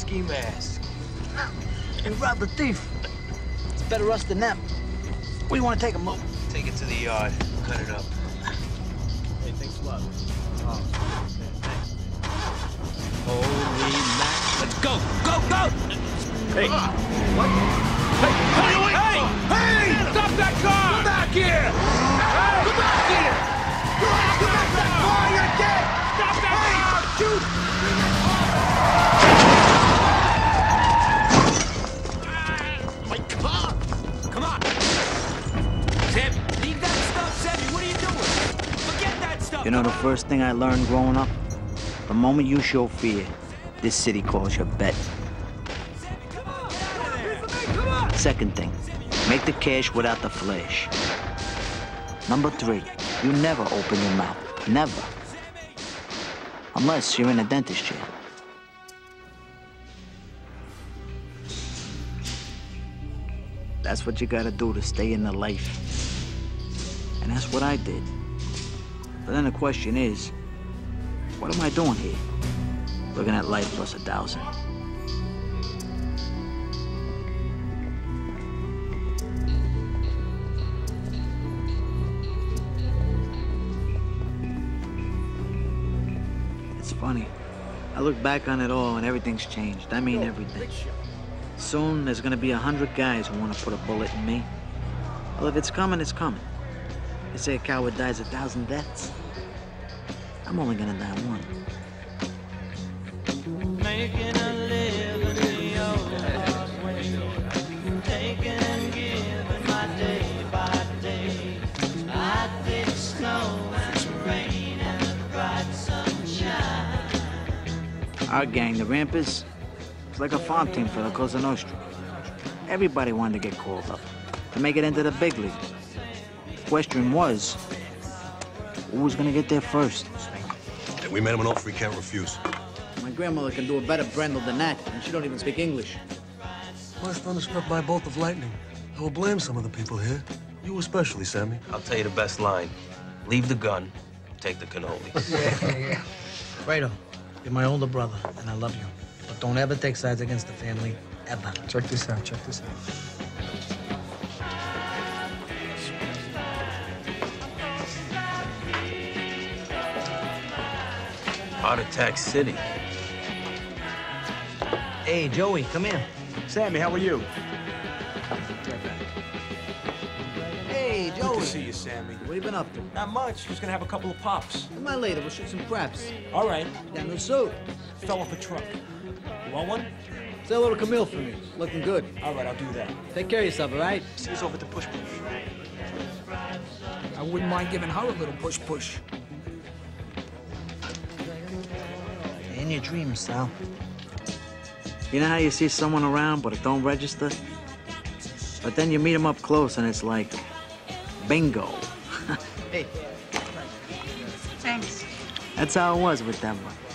ski mask. You robbed the thief. It's better us than them. Where do you want to take him, Mo? Take it to the yard. Cut it up. Hey, thanks a lot. Oh, thanks. Holy mac. Let's go! Go, go! Hey. What? Hey! Hey! Hey! Hey! Stop that car! Come back here! Hey! Come back here! Come back that car! You're dead! Stop that car! Shoot! My car! Come on! Sammy, leave that stuff, Sammy! What are you doing? Forget that stuff! You know the first thing I learned growing up? The moment you show fear, this city calls you bet. Second thing, make the cash without the flash. Number 3, you never open your mouth. Never. Unless you're in a dentist chair. That's what you gotta do to stay in the life. And that's what I did. But then the question is, what am I doing here? Looking at life plus 1,000. It's funny. I look back on it all and everything's changed. I mean everything. Soon there's gonna be 100 guys who wanna put a bullet in me. Well, if it's coming, it's coming. They say a coward dies 1,000 deaths. I'm only gonna die one. Making a living the old hard way. Taking and giving my day by day. I did snow and the rain and the bright sunshine. Our gang, the Rampers, it's like a farm team for the Cosa Nostra. Everybody wanted to get called up, to make it into the big leagues. The question was, who was gonna get there first? We made him an offer he can't refuse. My grandmother can do a better brindle than that, and she don't even speak English. My thunder struck by a bolt of lightning. I will blame some of the people here. You especially, Sammy. I'll tell you the best line. Leave the gun, take the cannolis. Yeah. Fredo, you're my older brother, and I love you. But don't ever take sides against the family, ever. Check this out, check this out. Heart Attack City. Hey, Joey, come here. Sammy, how are you? Hey, Joey. Good to see you, Sammy. What have you been up to? Not much. Just gonna have a couple of pops. Come on later, we'll shoot some craps. All right. Got no suit. Fell off a truck. You want one? Say hello to Camille for me. Looking good. All right, I'll do that. Take care of yourself, all right? See us over at the push. I wouldn't mind giving her a little push. In your dreams, Sal. You know how you see someone around, but it don't register? But then you meet them up close, and it's like, bingo. Hey. Thanks. That's how it was with them.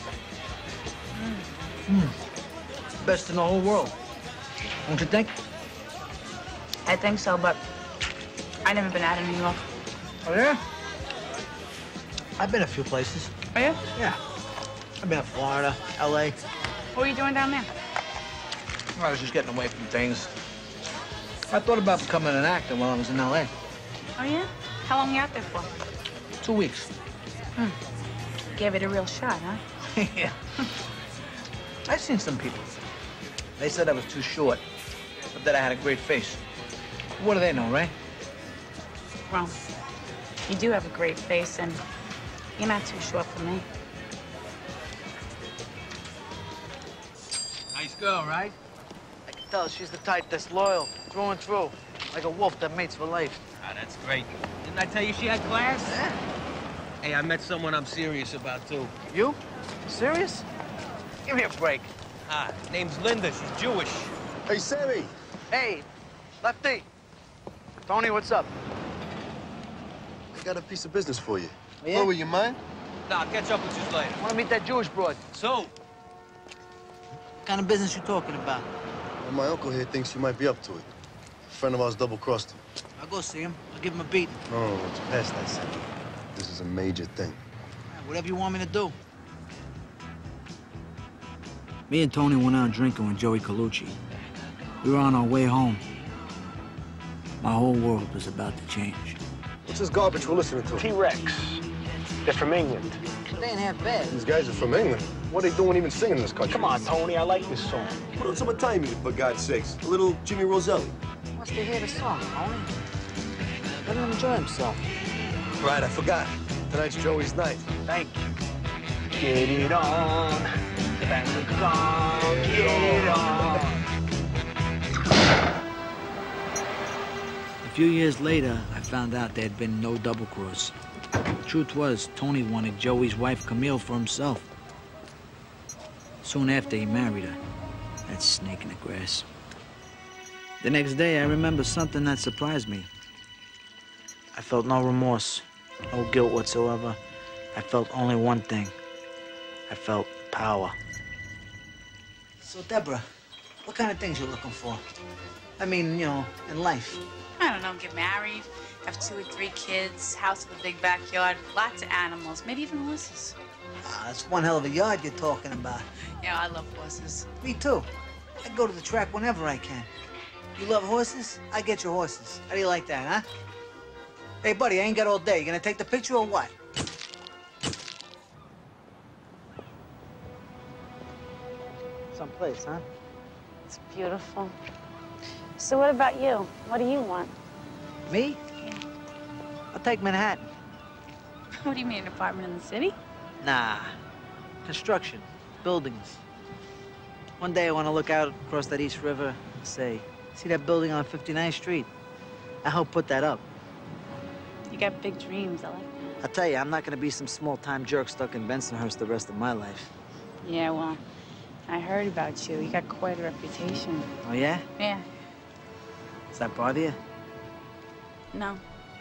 Best in the whole world. Don't you think? I think so, but I've never been out of New York. Oh, yeah? I've been a few places. Are you? Yeah. I've been to Florida, L.A. What are you doing down there? I was just getting away from things. I thought about becoming an actor while I was in L.A. Oh, yeah? How long are you out there for? 2 weeks. Gave it a real shot, huh? Yeah. I've seen some people. They said I was too short, but that I had a great face. What do they know, right? Well, you do have a great face, and you're not too short for me. Nice girl, right? I can tell she's the type that's loyal, through and through. Like a wolf that mates for life. Ah, that's great. Didn't I tell you she had class? Yeah. Hey, I met someone I'm serious about, too. You? Serious? Give me a break. Ah, name's Linda. She's Jewish. Hey, Sammy! Hey, Lefty. Tony, what's up? I got a piece of business for you. Oh, yeah? Oh, will you mind? Nah, I'll catch up with you later. I want to meet that Jewish broad. So? What kind of business you talking about? Well, my uncle here thinks you might be up to it. A friend of ours double-crossed him. I'll go see him. I'll give him a beat. No, it's past that, Sammy. This is a major thing. Whatever you want me to do. Me and Tony went out drinking with Joey Colucci. We were on our way home. My whole world was about to change. What's this garbage we're listening to? T-Rex. They're from England. They ain't half bad. These guys are from England. What are they doing even singing this country? Come on, Tony, I like this song. Put on some Italian music, for God's sakes. A little Jimmy Roselli. Wants to hear the song, Tony. Let him enjoy himself. Right, I forgot. Tonight's Joey's night. Thank you. Get it on. That's the song. Get it on. A few years later, I found out there had been no double cross. The truth was, Tony wanted Joey's wife, Camille, for himself. Soon after, he married her. That snake in the grass. The next day, I remember something that surprised me. I felt no remorse, no guilt whatsoever. I felt only one thing. I felt power. So, Deborah, what kind of things you looking for? I mean, you know, in life. I don't know, get married, have 2 or 3 kids, house with a big backyard, lots of animals, maybe even horses. Ah, that's one hell of a yard you're talking about. Yeah, I love horses. Me too. I go to the track whenever I can. You love horses? I get your horses. How do you like that, huh? Hey, buddy, I ain't got all day. You gonna take the picture or what? Someplace, huh? It's beautiful. So what about you? What do you want? Me? Yeah. I'll take Manhattan. What do you mean, an apartment in the city? Nah. Construction. Buildings. One day I want to look out across that East River and say, see that building on 59th Street? I helped put that up. You got big dreams, I like that. I'll tell you, I'm not going to be some small-time jerk stuck in Bensonhurst the rest of my life. Yeah, well, I heard about you. You got quite a reputation. Oh, yeah? Yeah. Does that bother you? No.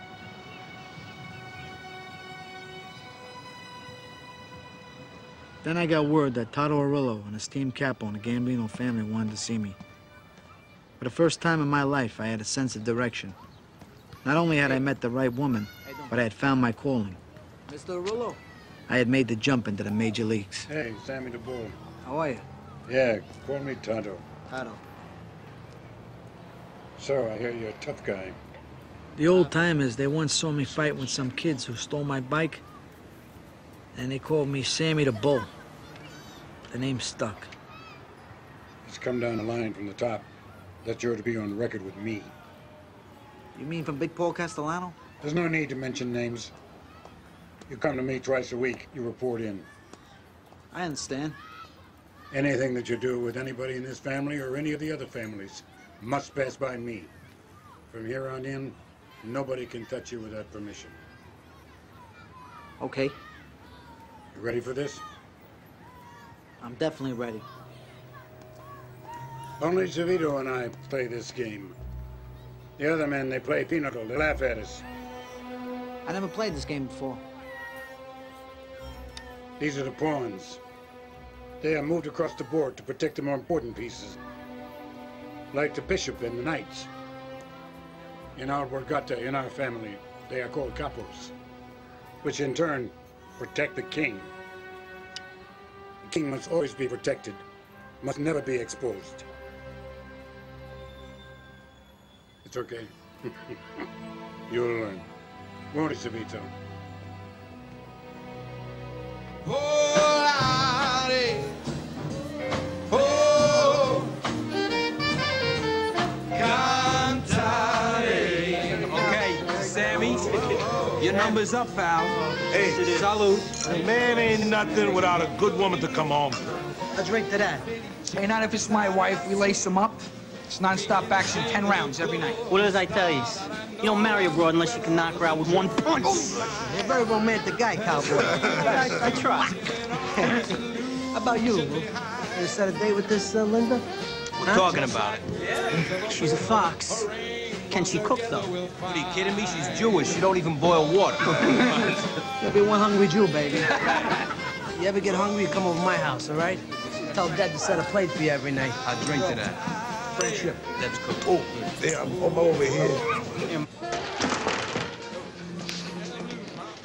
Then I got word that Toto Arillo and his team capo and the Gambino family wanted to see me. For the first time in my life, I had a sense of direction. Not only had I met the right woman, but I had found my calling. Mr. Arillo. I had made the jump into the major leagues. Hey, Sammy the Bull. How are you? Yeah, call me Tonto. Toto. So, I hear you're a tough guy. The old-timers, they once saw me fight with some kids who stole my bike, and they called me Sammy the Bull. The name stuck. It's come down the line from the top that you're to be on record with me. You mean from Big Paul Castellano? There's no need to mention names. You come to me twice a week, you report in. I understand. Anything that you do with anybody in this family or any of the other families must pass by me. From here on in, nobody can touch you without permission. Okay. You ready for this? I'm definitely ready. Only Savito and I play this game. The other men, they play pinochle. They laugh at us. I never played this game before. These are the pawns. They are moved across the board to protect the more important pieces, like the bishop and the knights. In our Borgata, in our family, they are called capos, which in turn protect the king. The king must always be protected, must never be exposed. It's okay. You'll learn. Won't it, Savito? Your number's up, pal. Hey, salute. A man ain't nothing without a good woman to come home. Let's drink to that. Hey, not if it's my wife. We lace them up. It's non-stop action, 10 rounds every night. What does I tell you? You don't marry a broad unless you can knock her out with one punch. You're a very romantic guy, cowboy. I try. How about you, Lou? You set a date with this Linda? We're talking about it. She's a fox. Can she cook, though? What, are you kidding me? She's Jewish. She don't even boil water. You'll be one hungry Jew, baby. You ever get hungry, you come over my house, all right? Tell Dad to set a plate for you every night. I'll drink to that. Friendship. That's cool. Oh, yeah, I'm over here.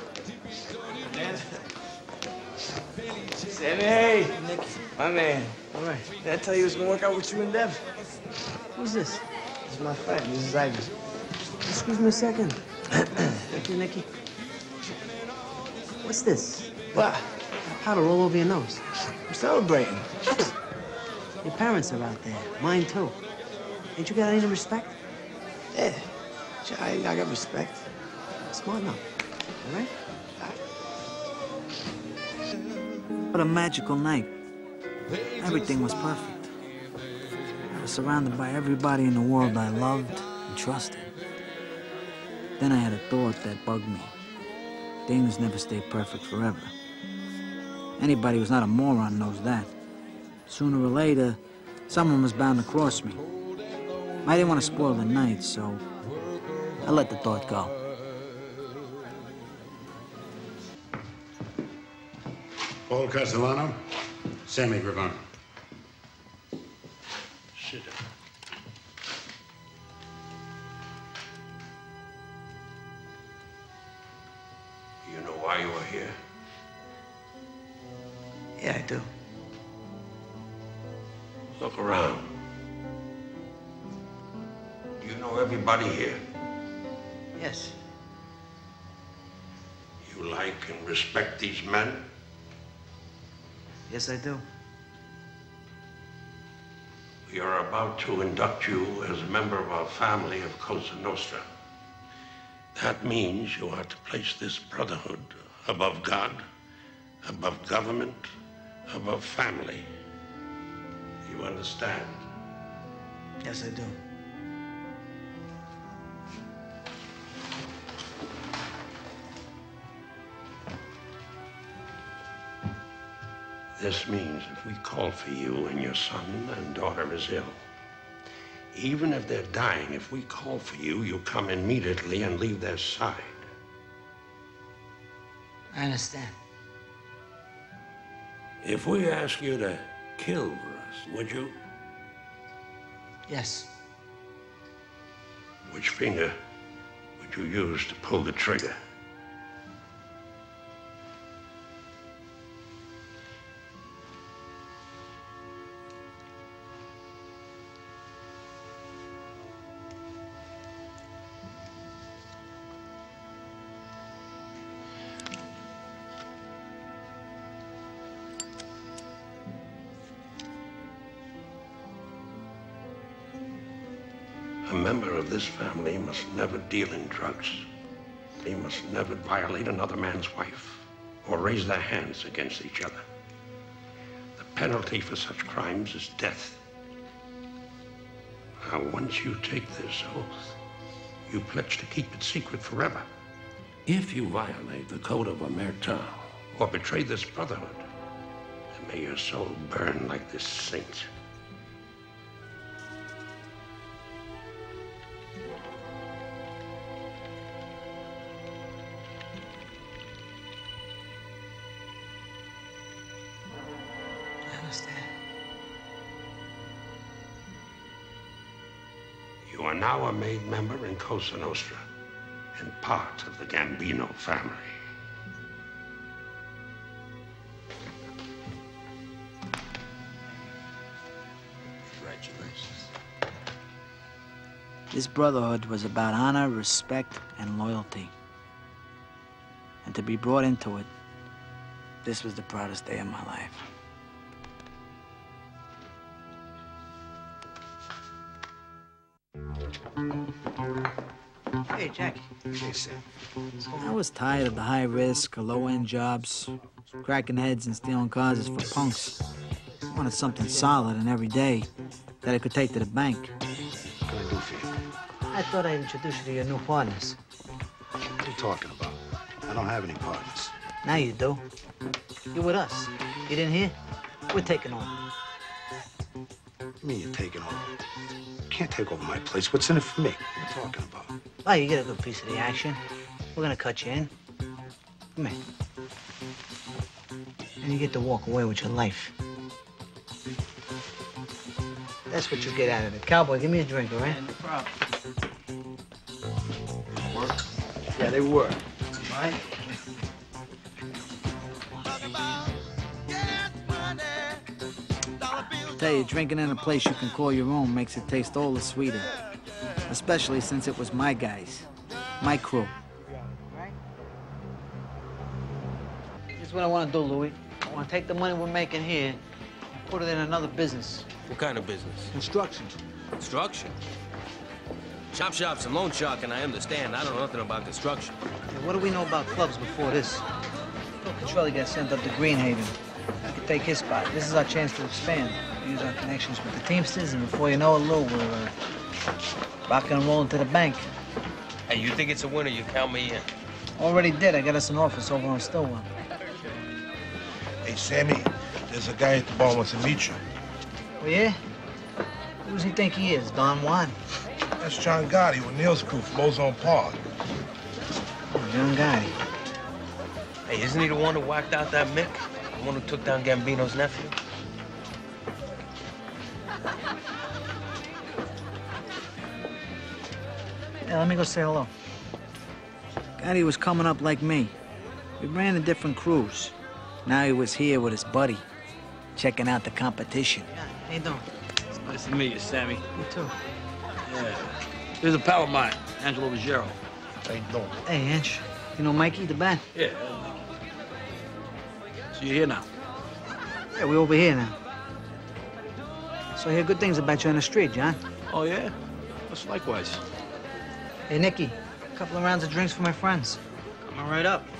Sammy, my man. All right. Did I tell you it's gonna work out with you and Dev? Who's this? This is my friend. This is Ivy. Excuse me a second. Thank you, Nicky. What's this? What? Powder all over your nose. I'm celebrating. Your parents are out there. Mine, too. Ain't you got any respect? Yeah. I got respect. Smart enough. All right? What a magical night. Everything was perfect. I was surrounded by everybody in the world I loved and trusted. Then I had a thought that bugged me. Things never stay perfect forever. Anybody who's not a moron knows that. Sooner or later, someone was bound to cross me. I didn't want to spoil the night, so I let the thought go. Paul Castellano, Sammy Gravano. Sit down. You know why you are here? Yeah, I do. Look around. You know everybody here. Yes. You like and respect these men? Yes, I do. We are about to induct you as a member of our family of Cosa Nostra. That means you are to place this brotherhood above God, above government, above family. You understand? Yes, I do. This means if we call for you and your son and daughter is ill, even if they're dying, if we call for you, you come immediately and leave their side. I understand. If we ask you to kill for us, would you? Yes. Which finger would you use to pull the trigger? A member of this family must never deal in drugs. They must never violate another man's wife or raise their hands against each other. The penalty for such crimes is death. Now, once you take this oath, you pledge to keep it secret forever. If you violate the code of Omerta or betray this brotherhood, then may your soul burn like this saint. You are now a made member in Cosa Nostra and part of the Gambino family. Congratulations. This brotherhood was about honor, respect, and loyalty. And to be brought into it, this was the proudest day of my life. Hey, Jackie. Hey, Sam. I was tired of the high-risk, low-end jobs, cracking heads and stealing cars for punks. I wanted something solid and every day that I could take to the bank. What can I do for you? I thought I'd introduce you to your new partners. What are you talking about? I don't have any partners. Now you do. You're with us. You didn't hear? We're taking over. What do you mean you're taking over? You can't take over my place. What's in it for me? What are you talking about? Well, you get a good piece of the action. We're gonna cut you in. Come here. And you get to walk away with your life. That's what you get out of it. Cowboy, give me a drink, all right? No problem. Work? Yeah, they work. Right? Tell you, drinking in a place you can call your own makes it taste all the sweeter. Especially since it was my guys, my crew. Here's what I want to do, Louis. I want to take the money we're making here and put it in another business. What kind of business? Construction. Construction? Chop shops and loan sharking, I understand. I don't know nothing about construction. Yeah, what do we know about clubs before this? Phil Petrelli got sent up to Greenhaven. We could take his spot. This is our chance to expand. Use our connections with the Teamsters, and before you know it, Lou, we're rocking and rolling to the bank. Hey, you think it's a winner, you count me in. Already did. I got us an office over on Stillwell. Hey, Sammy, there's a guy at the bar wants to meet you. Oh, yeah? Who does he think he is, Don Juan? That's John Gotti with Neil's crew from Ozone Park. Oh, John Gotti. Hey, isn't he the one who whacked out that Mick? The one who took down Gambino's nephew? Yeah, let me go say hello. Gotti was coming up like me. We ran in different crews. Now he was here with his buddy, checking out the competition. How you doing? It's nice to meet you, Sammy. You too. Yeah. Here's a pal of mine, Angelo Ruggiero. How you doing? Hey, Ange. You know Mikey, the band? Yeah. So you're here now? Yeah, we're over here now. So I hear good things about you on the street, John. Oh, yeah? That's likewise. Hey, Nicky, a couple of rounds of drinks for my friends. Coming right up.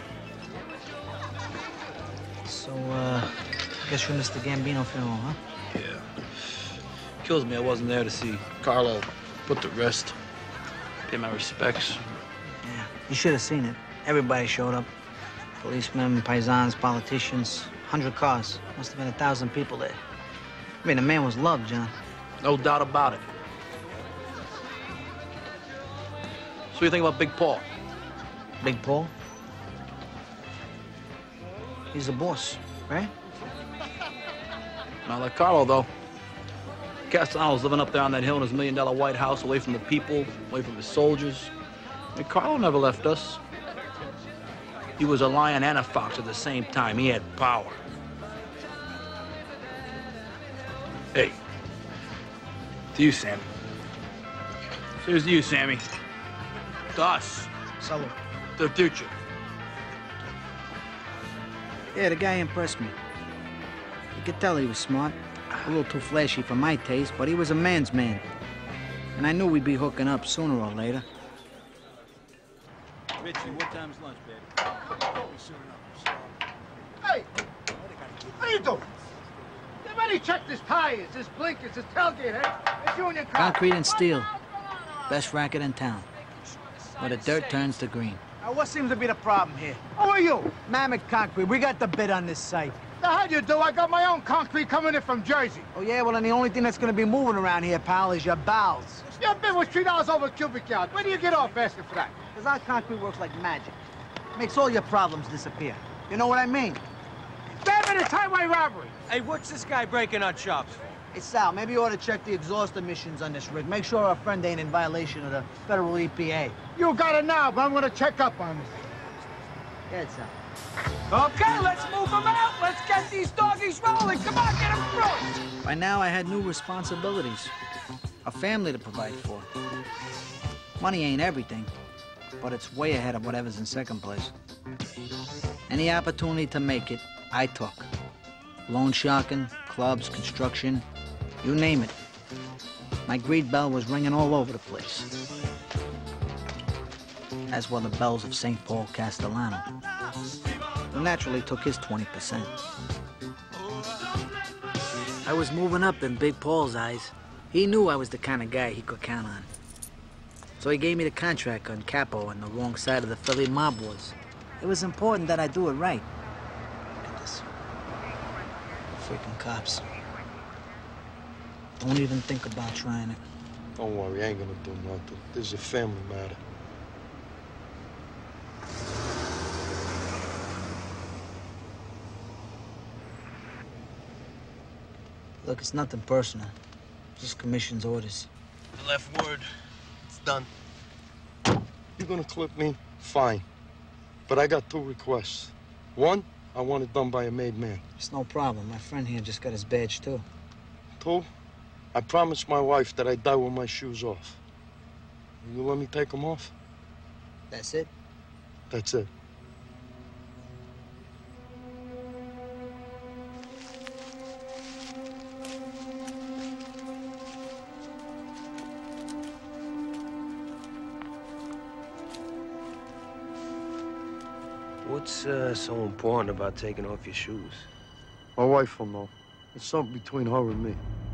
So, I guess you missed the Gambino funeral, huh? Yeah. Kills me I wasn't there to see Carlo put to rest. Pay my respects. Yeah, you should have seen it. Everybody showed up. Policemen, paisans, politicians, 100 cars. Must have been 1,000 people there. I mean, the man was loved, John. No doubt about it. So what do you think about Big Paul? Big Paul? He's the boss, right? Not like Carlo, though. Castellano's living up there on that hill in his $1 million White House, away from the people, away from his soldiers. I mean, Carlo never left us. He was a lion and a fox at the same time. He had power. Hey. To you, Sammy. Here's to you, Sammy. To us. Salute. To the future. Yeah, the guy impressed me. You could tell he was smart. A little too flashy for my taste, but he was a man's man. And I knew we'd be hooking up sooner or later. Richie, what time's lunch, baby? Hey! How you doing? You already checked his tires, his blinkers, his tailgate, hey? It's you and your car. Concrete and steel. Best racket in town. Where the dirt turns to green. Now, what seems to be the problem here? Who are you? Mammoth Concrete. We got the bid on this site. The hell you do? I got my own concrete coming in from Jersey. Oh, yeah? Well, then the only thing that's gonna be moving around here, pal, is your bowels. Your bid was $3 over a cubic yard. Where do you get off asking for that? Because our concrete works like magic. Makes all your problems disappear. You know what I mean? Damn it, it's highway robbery. Hey, what's this guy breaking our chops for? Hey, Sal, maybe you ought to check the exhaust emissions on this rig. Make sure our friend ain't in violation of the federal EPA. You got it now, but I'm gonna check up on this. Good, Sal. Okay, let's move them out. Let's get these doggies rolling. Come on, get them through. By now, I had new responsibilities. A family to provide for. Money ain't everything, but it's way ahead of whatever's in second place. Any opportunity to make it, I took. Loan sharking, clubs, construction, you name it. My greed bell was ringing all over the place. As were the bells of St. Paul Castellano, who naturally took his 20%. I was moving up in Big Paul's eyes. He knew I was the kind of guy he could count on. So he gave me the contract on Capo on the wrong side of the Philly mob wars. It was important that I do it right. Look at this. Freaking cops. Don't even think about trying it. Don't worry, I ain't gonna do nothing. This is a family matter. Look, it's nothing personal. Just commission's orders. I left word. It's done. You're gonna clip me? Fine. But I got two requests. One, I want it done by a made man. It's no problem. My friend here just got his badge, too. Pooh, I promised my wife that I'd die with my shoes off. You let me take them off? That's it? That's it. What's so important about taking off your shoes? My wife will know. It's something between her and me.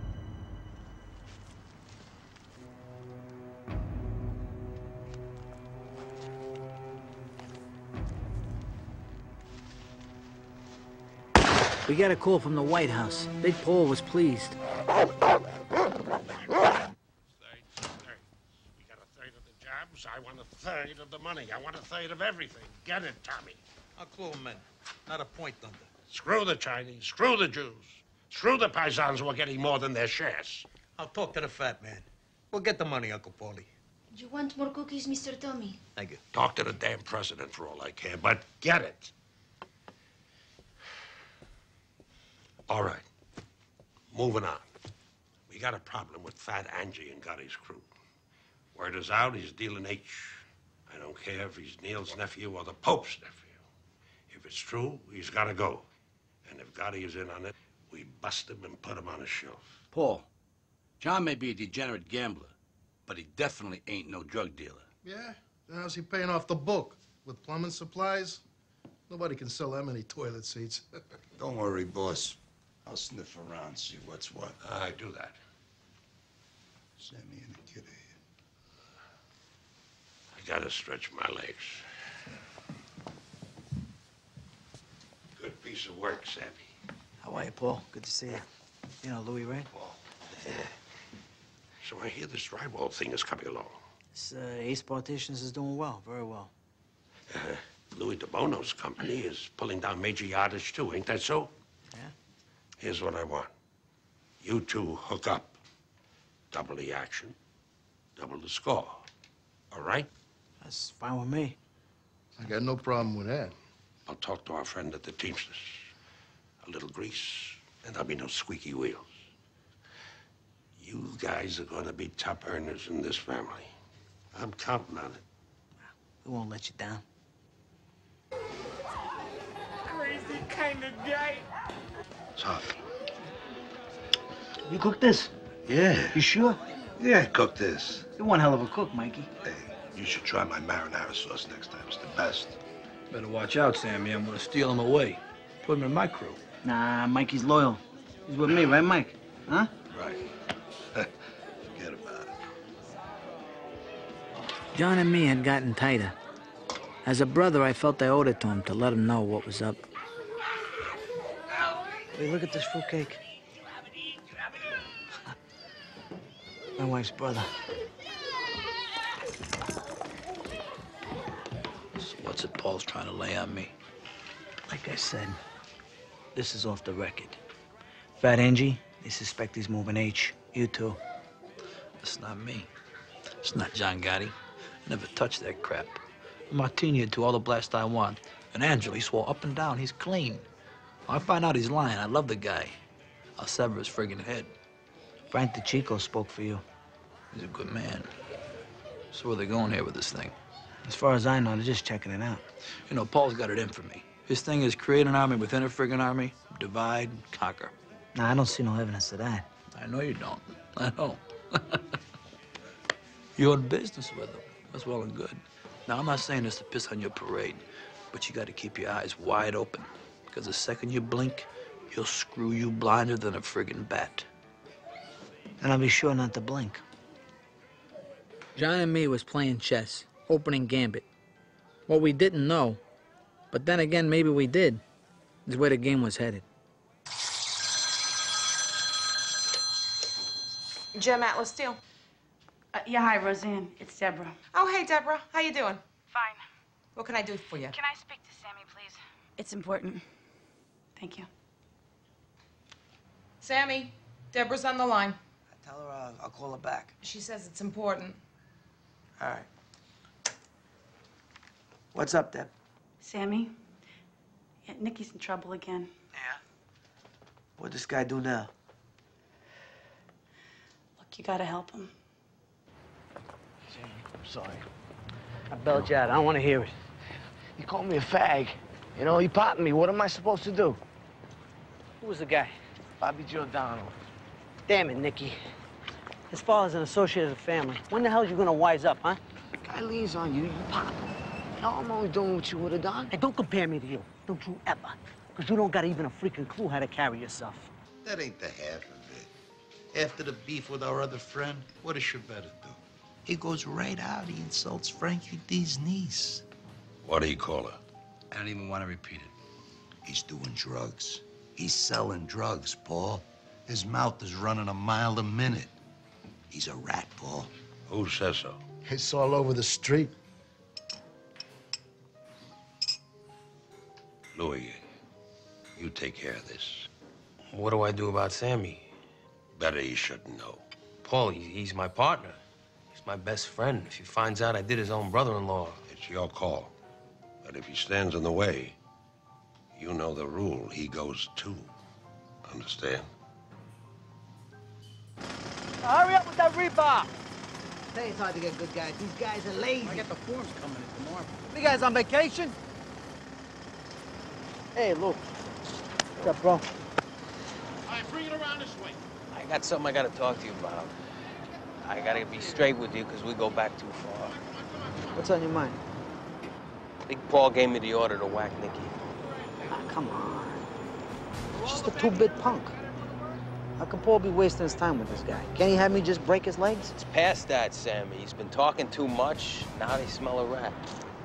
We got a call from the White House. Big Paul was pleased. We got a third of the jobs. I want a third of the money. I want a third of everything. Get it, Tommy? I'll clue him in. Not a point under. Screw the Chinese. Screw the Jews. Screw the paisans who are getting more than their shares. I'll talk to the fat man. We'll get the money, Uncle Paulie. Do you want more cookies, Mr. Tommy? Thank you. Talk to the damn president for all I care, but get it. All right. Moving on. We got a problem with Fat Angie and Gotti's crew. Word is out, he's dealing H. I don't care if he's Neil's nephew or the Pope's nephew. If it's true, he's got to go. And if Gotti is in on it, we bust him and put him on a shelf. Paul, John may be a degenerate gambler, but he definitely ain't no drug dealer. Yeah? Then how's he paying off the book? With plumbing supplies? Nobody can sell that many toilet seats. Don't worry, boss. I'll sniff around, see what's what. I do that. Sammy and the kid I gotta stretch my legs. Good piece of work, Sammy. How are you, Paul? Good to see you. You know Louis, right? Yeah. So I hear this drywall thing is coming along. This Ace Partitions is doing well, very well. Louis DeBono's company is pulling down major yardage, too. Ain't that so? Yeah. Here's what I want. You two hook up. Double the action, double the score. All right? That's fine with me. I got no problem with that. I'll talk to our friend at the Teamsters. A little grease, and there'll be no squeaky wheels. You guys are gonna be top earners in this family. I'm counting on it. We won't let you down. Crazy kind of guy. Tough. You cooked this? Yeah. You sure? Yeah, I cooked this. You're one hell of a cook, Mikey. Hey, you should try my marinara sauce next time. It's the best. Better watch out, Sammy. I'm gonna steal him away. Put him in my crew. Nah, Mikey's loyal. He's with me, right, Mike? Huh? Right. Forget about it. John and me had gotten tighter. As a brother, I felt I owed it to him to let him know what was up. Hey, look at this fruitcake. My wife's brother. So what's it Paul's trying to lay on me? Like I said, this is off the record. Fat Angie, they suspect he's moving H. You too. It's not me. It's not John Gotti. I never touched that crap. A martini would do all the blast I want. And Angela, he swore up and down he's clean. I find out he's lying. I love the guy. I'll sever his friggin' head. Frank DeChico spoke for you. He's a good man. So where are they going here with this thing? As far as I know, they're just checking it out. You know, Paul's got it in for me. His thing is create an army within a friggin' army, divide, conquer. Nah, I don't see no evidence of that. I know you don't. I know. You're in business with him. That's well and good. Now, I'm not saying this to piss on your parade, but you got to keep your eyes wide open, because the second you blink, he'll screw you blinder than a friggin' bat. And I'll be sure not to blink. John and me was playing chess, opening gambit. What we didn't know, but then again, maybe we did, is where the game was headed. Jim Atlas Steel. Yeah, hi, Roseanne. It's Deborah. Oh, hey, Deborah. How you doing? Fine. What can I do for you? Can I speak to Sammy, please? It's important. Thank you. Sammy, Deborah's on the line. Tell her I'll call her back. She says it's important. All right. What's up, Deb? Sammy? Yeah, Nikki's in trouble again. What'd this guy do now? You gotta help him. I'm sorry. I bailed you out. I don't want to hear it. He called me a fag. You know, he popped me. What am I supposed to do? Who was the guy? Bobby Giordano. Damn it, Nicky. As far as an associate of the family, when the hell are you gonna wise up, huh? Guy leans on you, you pop him. You know, I'm only doing what you would have done. Hey, don't compare me to you. Don't you ever. Because you don't got even a freaking clue how to carry yourself. That ain't the half of it. After the beef with our other friend, what does Shabetta do? He goes right out, he insults Frankie D's niece. What do you call her? I don't even want to repeat it. He's doing drugs. He's selling drugs, Paul. His mouth is running a mile a minute. He's a rat, Paul. Who says so? It's all over the street. Louis, you take care of this. What do I do about Sammy? Better you shouldn't know. Paul, he's my partner. He's my best friend. If he finds out I did his own brother-in-law... It's your call. But if he stands in the way, you know the rule. He goes too. Understand? Hurry up with that rebar! Say it's hard to get good guys. These guys are lazy. I get the forms coming in tomorrow. You guys on vacation? Hey, Luke. What's up, bro? All right, bring it around this way. I got something I gotta talk to you about. I gotta be straight with you because we go back too far. What's on your mind? Big Paul gave me the order to whack Nicky. Ah, come on. Just a two-bit punk. How can Paul be wasting his time with this guy? Can't he have me just break his legs? It's past that, Sammy. He's been talking too much. Now they smell a rat.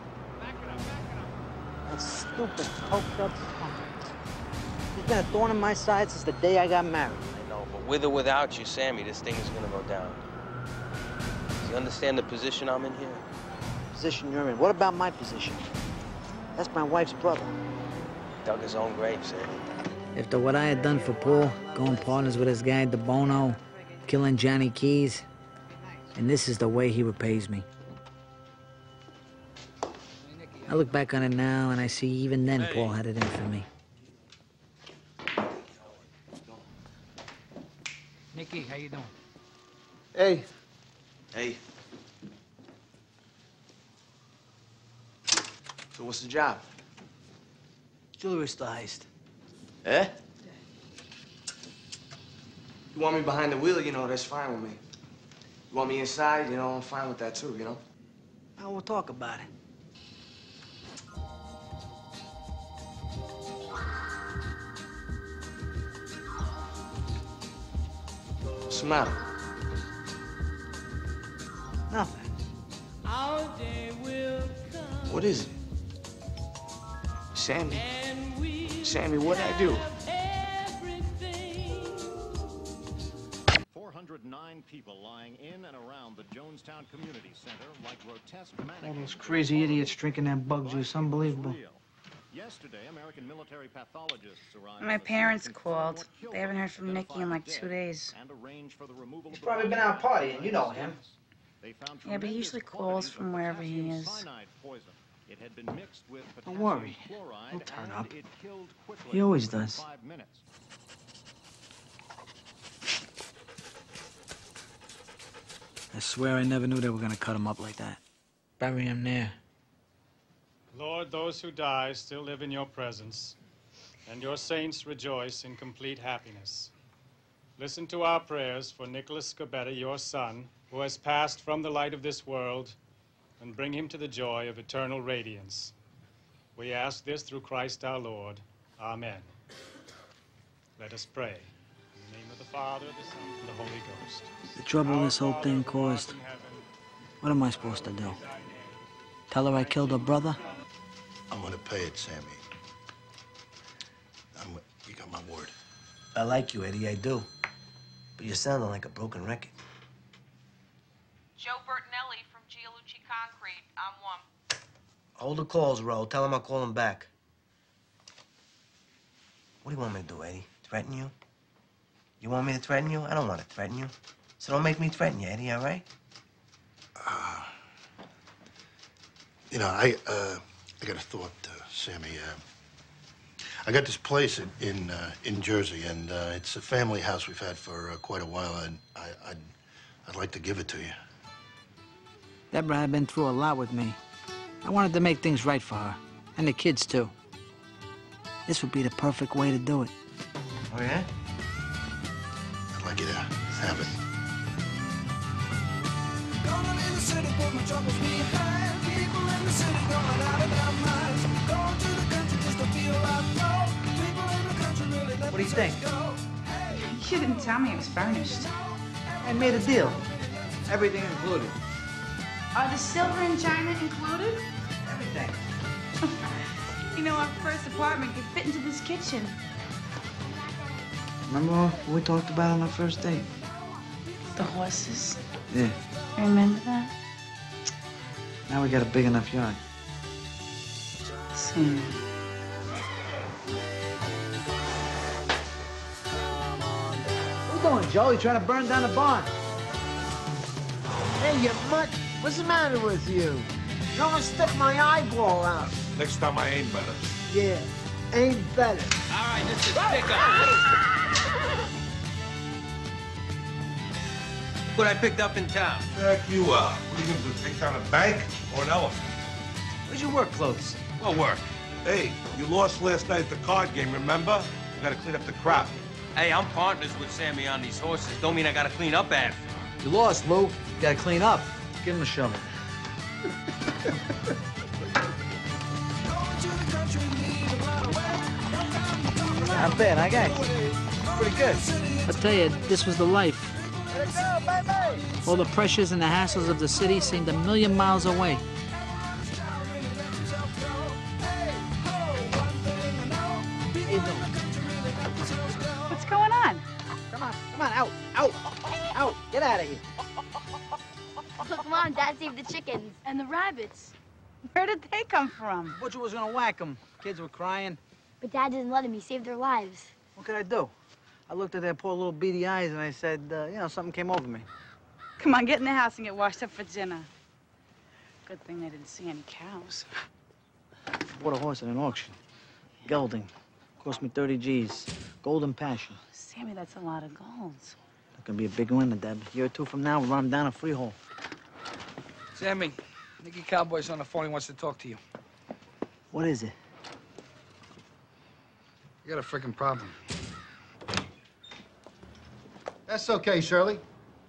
That stupid, poked-up punk. He's been a thorn in my side since the day I got married. I know, but with or without you, Sammy, this thing is gonna go down. Do you understand the position I'm in here? Position you're in. What about my position? That's my wife's brother. Dug his own grave, Sammy. After what I had done for Paul, going partners with this guy DeBono, killing Johnny Keys, and this is the way he repays me. I look back on it now, and I see even then Paul had it in for me. Nicky, how you doing? Hey. Hey. So what's the job? Jewelry store heist. Eh? You want me behind the wheel, you know, that's fine with me. You want me inside, you know, I'm fine with that too, you know? Now we'll talk about it. What's the matter? Nothing. What is it? Sammy. Sammy, what'd I do? 409 people lying in and around the Jonestown Community Center like grotesque All those crazy idiots drinking that bug juice. Unbelievable. Yesterday, American military pathologists arrived. My parents called. They haven't heard from Nicky in like 2 days. He's probably been out partying. You know him. Yeah, but he usually calls from wherever he is. Don't worry. He'll turn up. He always does. I swear I never knew they were gonna cut him up like that. Bury him there. Lord, those who die still live in your presence, and your saints rejoice in complete happiness. Listen to our prayers for Nicholas Scabetta, your son, who has passed from the light of this world, and bring him to the joy of eternal radiance. We ask this through Christ our Lord. Amen. Let us pray. In the name of the Father, the Son, and the Holy Ghost. The trouble this whole thing caused. What am I supposed to do? Tell her I killed her brother? I'm gonna pay it, Sammy. You got my word. I like you, Eddie, I do. But you're sounding like a broken record. Joe Bertinelli from Gialucci Concrete. I'm one. Hold the calls, Ro. Tell him I'll call him back. What do you want me to do, Eddie? Threaten you? You want me to threaten you? I don't want to threaten you. So don't make me threaten you, Eddie, all right? You know, I got a thought, Sammy. I got this place in Jersey, and it's a family house we've had for quite a while, and I'd like to give it to you. Deborah had been through a lot with me. I wanted to make things right for her, and the kids, too. This would be the perfect way to do it. Oh, yeah? I'd like you to have it. Gonna leave the city, put my troubles behind. People in the city going out of their minds. Going to the country just to feel like home. People in the country really let What do you think? You didn't tell me it was furnished. I made a deal. Everything included. Are the silver and china included? Everything. You know, our first apartment could fit into this kitchen. Remember what we talked about on our first date? The horses. Yeah. Remember that? Now we got a big enough yard. Sammy. What you doing, Joe? You trying to burn down the barn? Hey, you mutt. What's the matter with you? You're gonna stick my eyeball out. Next time I aim better. Yeah, ain't better. All right, this is stick-up. What I picked up in town. Check you out. What are you gonna do, take down a bank or an elephant? Where's your work clothes? What work? Hey, you lost last night at the card game, remember? You gotta clean up the crap. Hey, I'm partners with Sammy on these horses. Don't mean I gotta clean up after. You lost, Lou. You gotta clean up. Give him a shovel. Not bad, huh, guys? Pretty good. I tell you, this was the life. All the pressures and the hassles of the city seemed a million miles away. What's going on? Come on, out, out, out. Get out of here. Come on, Dad saved the chickens. And the rabbits. Where did they come from? Butcher was gonna whack them. Kids were crying. But Dad didn't let him. He saved their lives. What could I do? I looked at their poor little beady eyes and I said, you know, something came over me. Come on, get in the house and get washed up for dinner. Good thing they didn't see any cows. Bought a horse at an auction. Gelding. Cost me 30 G's. Golden Passion. Sammy, that's a lot of gold. That could be a big winner, Deb. A year or two from now, we'll run him down a freehold. Sammy, Nicky Cowboy's on the phone. He wants to talk to you. What is it? You got a freaking problem. That's okay, Shirley.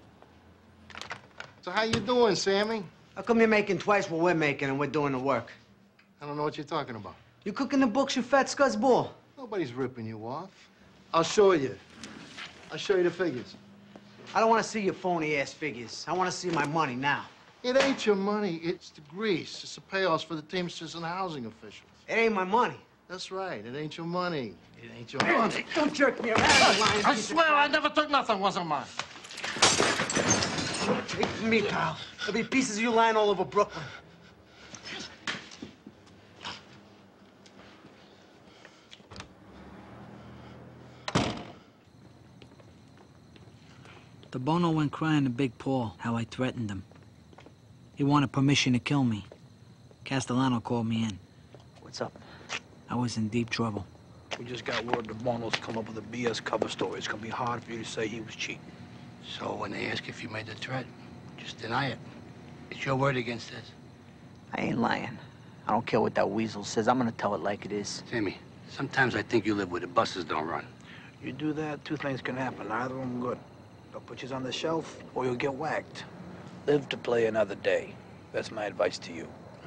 So how you doing, Sammy? How come you're making twice what we're making and we're doing the work? I don't know what you're talking about. You cooking the books, you fat scuzzball. Nobody's ripping you off. I'll show you. I'll show you the figures. I don't want to see your phony-ass figures. I want to see my money now. It ain't your money. It's the grease. It's the payoffs for the Teamsters and the housing officials. It ain't my money. That's right. It ain't your money. It ain't your money. Don't jerk me around, you lying I piece of swear crap. I never took nothing wasn't mine. Take it from me, pal. There'll be pieces of you lying all over Brooklyn. The Bono went crying to Big Paul how I threatened him. He wanted permission to kill me. Castellano called me in. What's up? I was in deep trouble. We just got word the Bonos come up with a BS cover story. It's gonna be hard for you to say he was cheating. So when they ask if you made the threat, just deny it. It's your word against this. I ain't lying. I don't care what that weasel says. I'm gonna tell it like it is. Sammy, sometimes I think you live where the buses don't run. You do that, two things can happen. Either of them good. They'll put you on the shelf, or you'll get whacked. Live to play another day. That's my advice to you.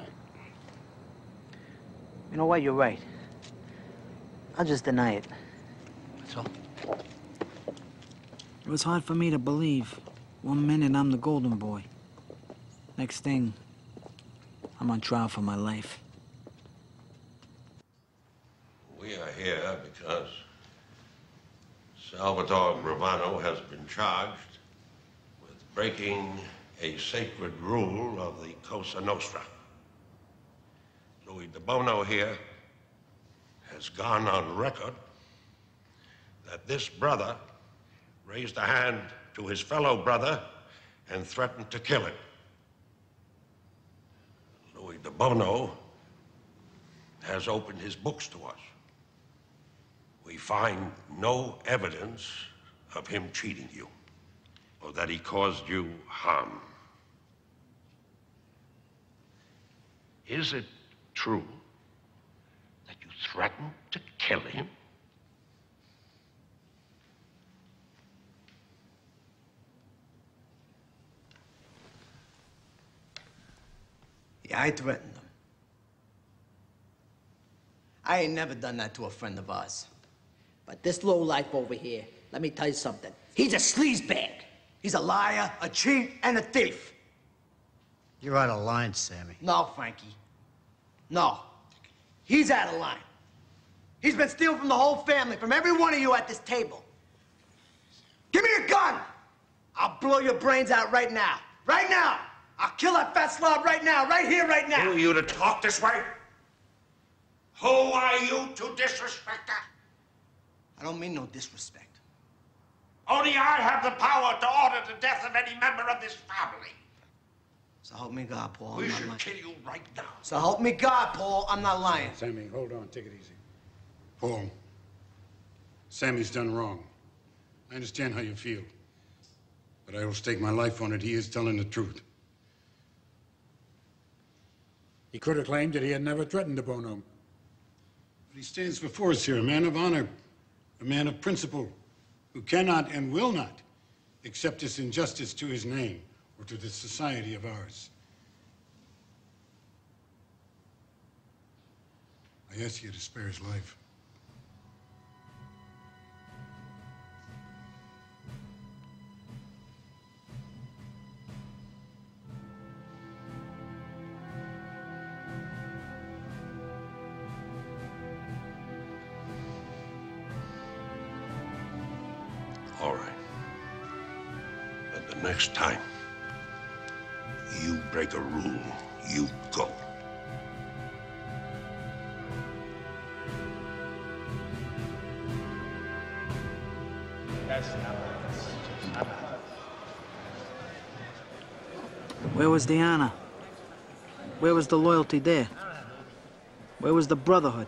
You know what? You're right. I'll just deny it. That's all. It was hard for me to believe. 1 minute I'm the golden boy. Next thing, I'm on trial for my life. We are here because Salvatore Gravano has been charged with breaking a sacred rule of the Cosa Nostra. Louis De Bono here has gone on record that this brother raised a hand to his fellow brother and threatened to kill him. Louis De Bono has opened his books to us. We find no evidence of him cheating you. or that he caused you harm? Is it true that you threatened to kill him? Yeah, I threatened him. I ain't never done that to a friend of ours. But this lowlife over here, let me tell you something. He's a sleazebag. He's a liar, a cheat, and a thief. You're out of line, Sammy. No, Frankie. No. He's out of line. He's been stealing from the whole family, from every one of you at this table. Give me your gun! I'll blow your brains out right now. Right now! I'll kill that fat slob right now, right here, right now. Who are you to talk this way? Who are you to disrespect her? I don't mean no disrespect. Only I have the power to order the death of any member of this family. So help me God, Paul. We should kill you right now. So help me God, Paul. I'm not lying. Sammy, hold on. Take it easy. Paul, Sammy's done wrong. I understand how you feel. But I will stake my life on it. He is telling the truth. He could have claimed that he had never threatened to Bono. But he stands before us here, a man of honor, a man of principle, who cannot and will not accept this injustice to his name or to this society of ours. I ask you to spare his life. All right. But the next time you break a rule, you go. Where was the honor? Where was the loyalty there? Where was the brotherhood?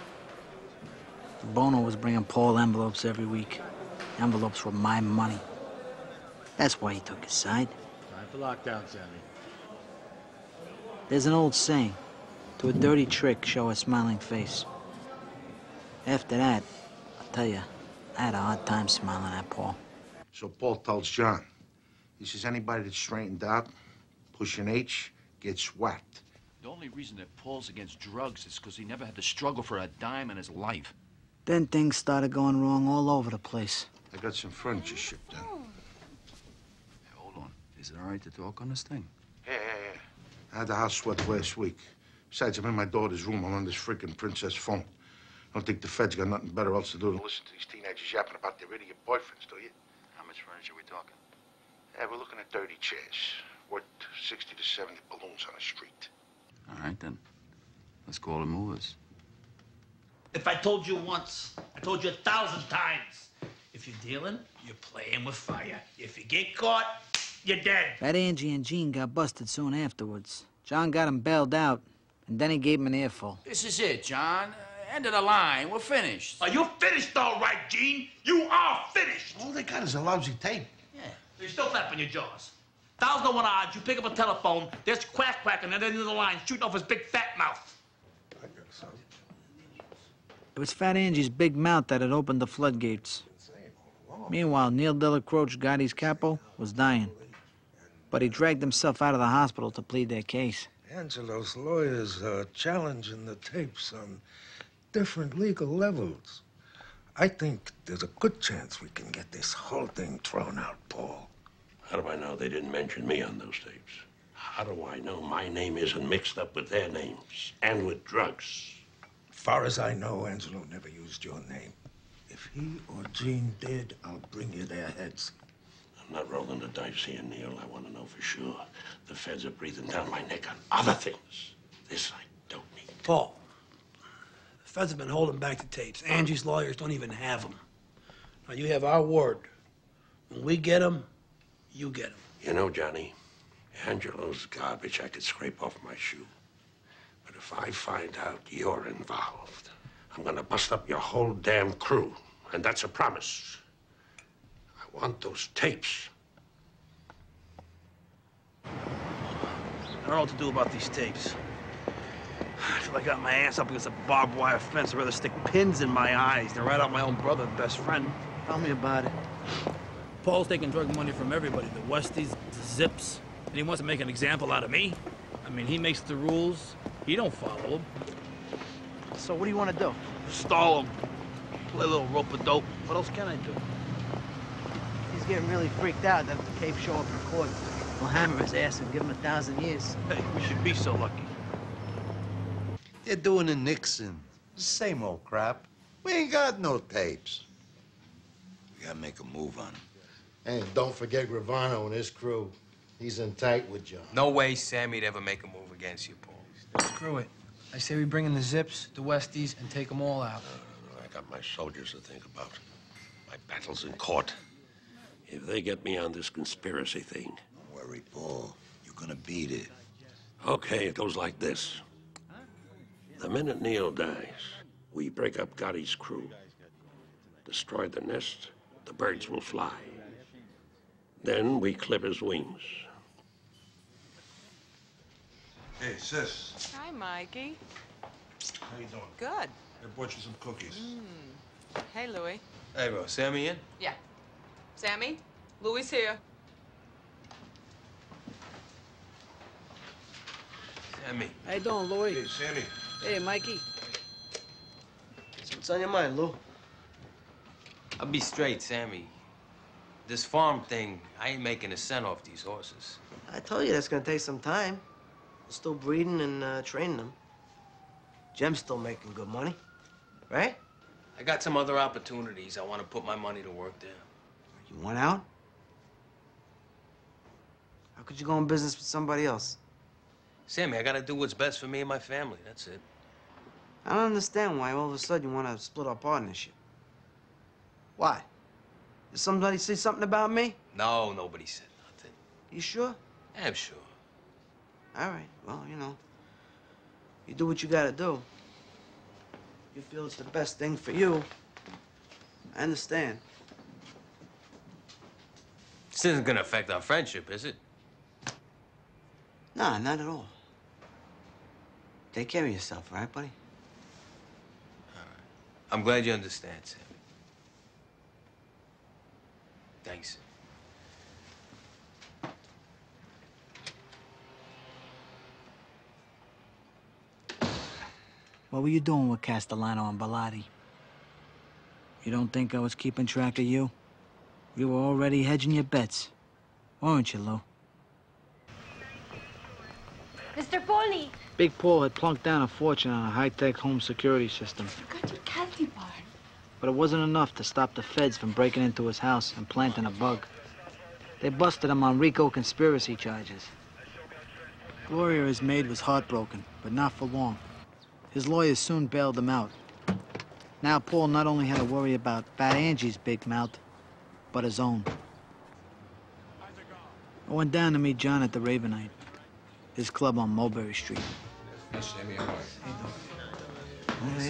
Bono was bringing Paul envelopes every week. Envelopes were my money. That's why he took his side. Time for lockdown, Sammy. There's an old saying, to a dirty trick, show a smiling face. After that, I'll tell you, I had a hard time smiling at Paul. So Paul tells John, he says anybody that's straightened out, pushing H, gets whacked. The only reason that Paul's against drugs is because he never had to struggle for a dime in his life. Then things started going wrong all over the place. I got some furniture shipped in. Hold on. Is it all right to talk on this thing? Yeah. I had the house swept last week. Besides, I'm in my daughter's room. I'm on this freaking princess phone. I don't think the feds got nothing better else to do than listen to these teenagers yapping about their idiot boyfriends, do you? How much furniture are we talking? Yeah, we're looking at 30 chairs. Worth 60 to 70 balloons on the street. All right, then. Let's call the movers. If I told you once, I told you 1,000 times. If you're dealing, you're playing with fire. If you get caught, you're dead. That Angie and Jean got busted soon afterwards. John got him bailed out, and then he gave him an earful. This is it, John. End of the line. We're finished. Are you finished all right, Gene? You are finished. All they got is a lousy tape. Yeah, you're still flapping your jaws. 1,000 to 1 odds, you pick up a telephone, there's quacking at the end of the line, shooting off his big fat mouth. It was Fat Angie's big mouth that had opened the floodgates. Meanwhile, Neil Delacroce, Gotti's capo, was dying. But he dragged himself out of the hospital to plead their case. Angelo's lawyers are challenging the tapes on different legal levels. I think there's a good chance we can get this whole thing thrown out, Paul. How do I know they didn't mention me on those tapes? How do I know my name isn't mixed up with their names and with drugs? As far as I know, Angelo never used your name. If he or Jean did, I'll bring you their heads. I'm not rolling the dice here, Neil. I want to know for sure. The feds are breathing down my neck on other things. This I don't need. Paul, the feds have been holding back the tapes. Angie's lawyers don't even have them. Now, you have our word. When we get them, you get them. You know, Johnny, Angelo's garbage I could scrape off my shoe. But if I find out you're involved, I'm gonna bust up your whole damn crew. And that's a promise. I want those tapes. I don't know what to do about these tapes. I feel like I got my ass up against a barbed wire fence. I'd rather stick pins in my eyes than write out my own brother and best friend. Tell me about it. Paul's taking drug money from everybody, the Westies, the Zips, and he wants to make an example out of me. I mean, he makes the rules. He don't follow them. So what do you want to do? Stall him. Play a little rope-a-dope. What else can I do? He's getting really freaked out that if the tapes show up in court, we'll hammer his ass and give him 1,000 years. Hey, we should be so lucky. They're doing a Nixon. Same old crap. We ain't got no tapes. We gotta make a move on him. And don't forget Gravano and his crew. He's in tight with John. No way Sammy'd ever make a move against you, Paul. Screw it. I say we bring in the Zips, the Westies, and take them all out. No, I got my soldiers to think about. My battles in court. If they get me on this conspiracy thing. Don't worry, Paul. You're gonna beat it. Okay, it goes like this. The minute Neil dies, we break up Gotti's crew. Destroy the nest, the birds will fly. Then we clip his wings. Hey, sis. Hi, Mikey. How you doing? Good. I brought you some cookies. Hey, Louie. Hey, bro, Sammy in? Yeah. Sammy, Louie's here. Sammy. How you doing, Louie? Hey, Sammy. Hey, Mikey. So what's on your mind, Lou? I'll be straight, Sammy. This farm thing, I ain't making a cent off these horses. I told you that's gonna take some time. We're still breeding and training them. Jem's still making good money, right? I got some other opportunities. I want to put my money to work there. You want out? How could you go in business with somebody else? Sammy, I gotta do what's best for me and my family. That's it. I don't understand why all of a sudden you want to split our partnership. Why? Did somebody say something about me? No, nobody said nothing. You sure? I'm sure. All right. Well, you know, you do what you gotta do. You feel it's the best thing for you. I understand. This isn't gonna affect our friendship, is it? Nah, not at all. Take care of yourself, all right, buddy? I'm glad you understand, Sammy. Thanks. What were you doing with Castellano and Bellotti? You don't think I was keeping track of you? You were already hedging your bets, weren't you, Lou? Mr. Polly! Big Paul had plunked down a fortune on a high-tech home security system. You got your candy bar. But it wasn't enough to stop the feds from breaking into his house and planting a bug. They busted him on RICO conspiracy charges. Gloria, his maid, was heartbroken, but not for long. His lawyers soon bailed him out. Now Paul not only had to worry about Fat Angie's big mouth, but his own. I went down to meet John at the Ravenite, his club on Mulberry Street. Hey, Sammy, how are you?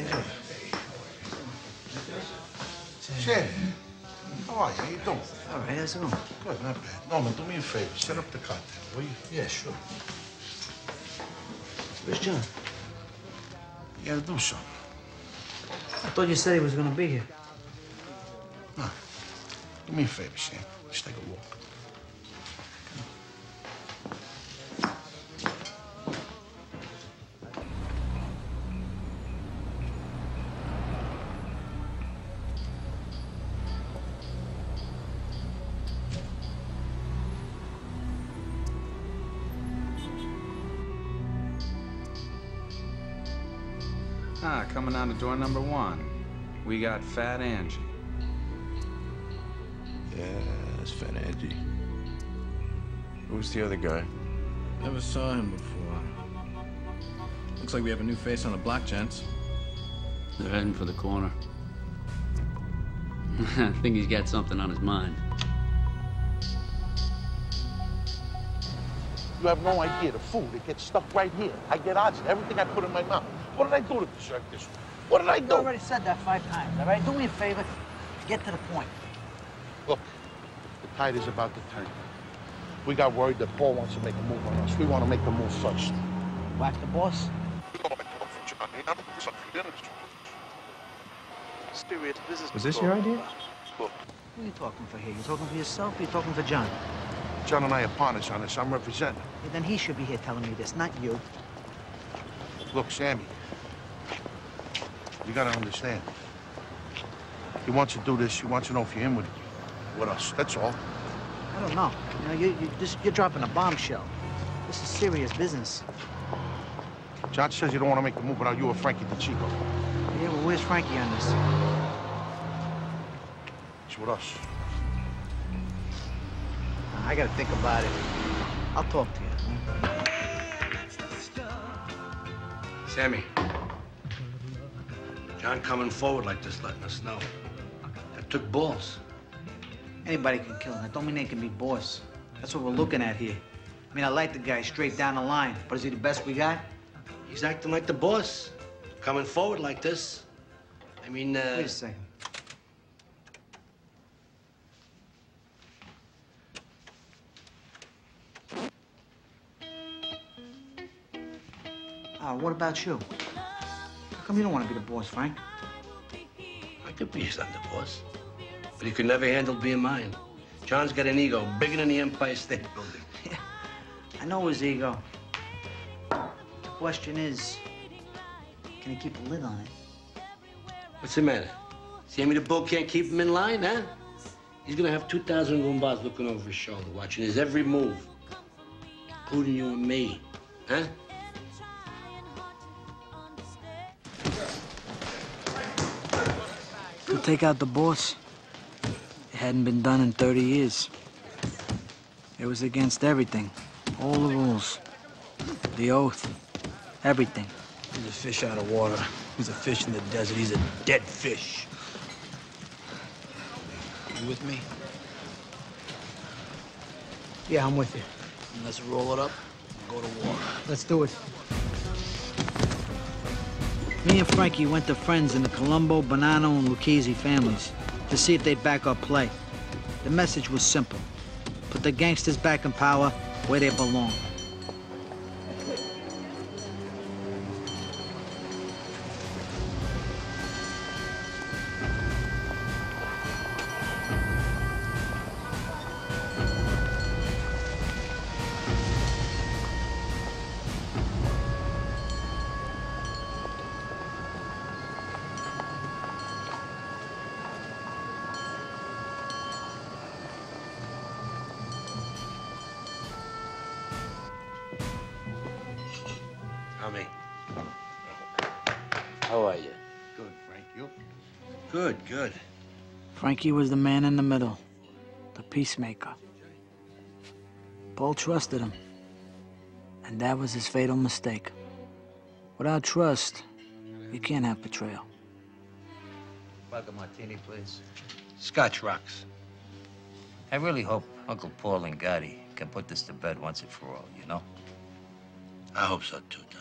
Sammy, how are you? How you doing? All right, how's it going? Good, not bad. Norman, do me a favor. Set up the cocktail, will you? Yeah, sure. Where's John? You gotta do something. I thought you said he was gonna be here. No. Do me a favor, Sam. Let's take a walk. Coming on to door number 1. We got Fat Angie. Yeah, that's Fat Angie. Who's the other guy? Never saw him before. Looks like we have a new face on the block, gents. They're heading for the corner. I think he's got something on his mind. You have no idea the food. It gets stuck right here. I get odds in everything I put in my mouth. What did I do to deserve this? What did I do? You already said that 5 times, all right? Do me a favor. Get to the point. Look, the tide is about to turn. We got worried that Paul wants to make a move on us. We want to make the move first. Whack the boss? Serious business. Was this your idea? Who are you talking for here? You talking for yourself or you talking for John? John and I are partners on this. I'm representing. Yeah, then he should be here telling me this, not you. Look, Sammy, you gotta understand. He wants to do this. He wants to know if you're in with us. That's all. I don't know. You know, you're dropping a bombshell. This is serious business. John says you don't want to make the move without you or Frankie DeChico. Yeah, well, where's Frankie on this? He's with us. I gotta think about it. I'll talk to you. Sammy. John coming forward like this, letting us know. That took balls. Anybody can kill him. That don't mean they can be boss. That's what we're looking at here. I mean, I like the guy straight down the line, but is he the best we got? He's acting like the boss. Coming forward like this. I mean, Wait a second. What about you? How come you don't want to be the boss, Frank? I could be his underboss. But he could never handle being mine. John's got an ego bigger than the Empire State Building. Yeah, I know his ego. The question is, can he keep a lid on it? What's the matter? Sammy the Bull can't keep him in line, huh? He's gonna have 2,000 Goombas looking over his shoulder, watching his every move. Including you and me, huh? To take out the boss, it hadn't been done in 30 years. It was against everything, all the rules, the oath, everything. He's a fish out of water. He's a fish in the desert. He's a dead fish. You with me? Yeah, I'm with you. Let's roll it up and go to war. Let's do it. Me and Frankie went to friends in the Colombo, Bonanno, and Lucchese families to see if they'd back our play. The message was simple. Put the gangsters back in power where they belong. How are you? Good, Frank. You? Good, good. Frankie was the man in the middle, the peacemaker. Paul trusted him, and that was his fatal mistake. Without trust, you can't have betrayal. Vodka martini, please. Scotch rocks. I really hope Uncle Paul and Gotti can put this to bed once and for all, you know? I hope so, too, Tommy.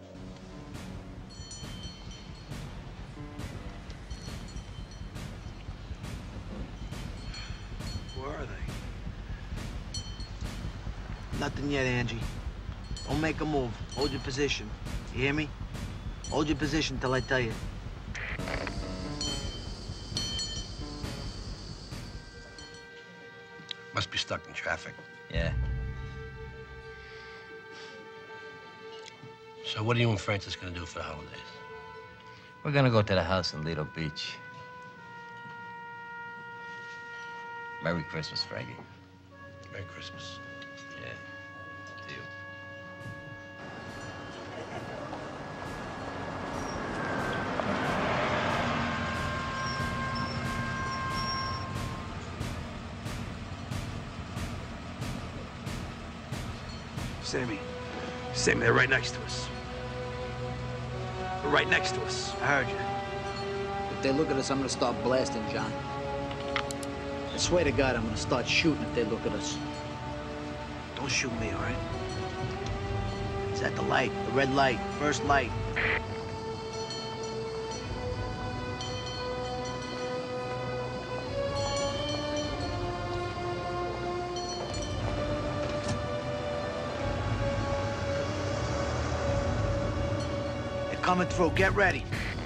Where are they? Nothing yet, Angie. Don't make a move. Hold your position. You hear me? Hold your position till I tell you. Must be stuck in traffic. Yeah. So what are you and Francis gonna do for the holidays? We're gonna go to the house in Lido Beach. Merry Christmas, Frankie. Merry Christmas. Yeah, to you. Sammy, they're right next to us. They're right next to us. I heard you. If they look at us, I'm gonna start blasting, John. I swear to God, I'm gonna start shooting if they look at us. Don't shoot me, all right? It's at the light, the red light, first light. coming through. Get ready.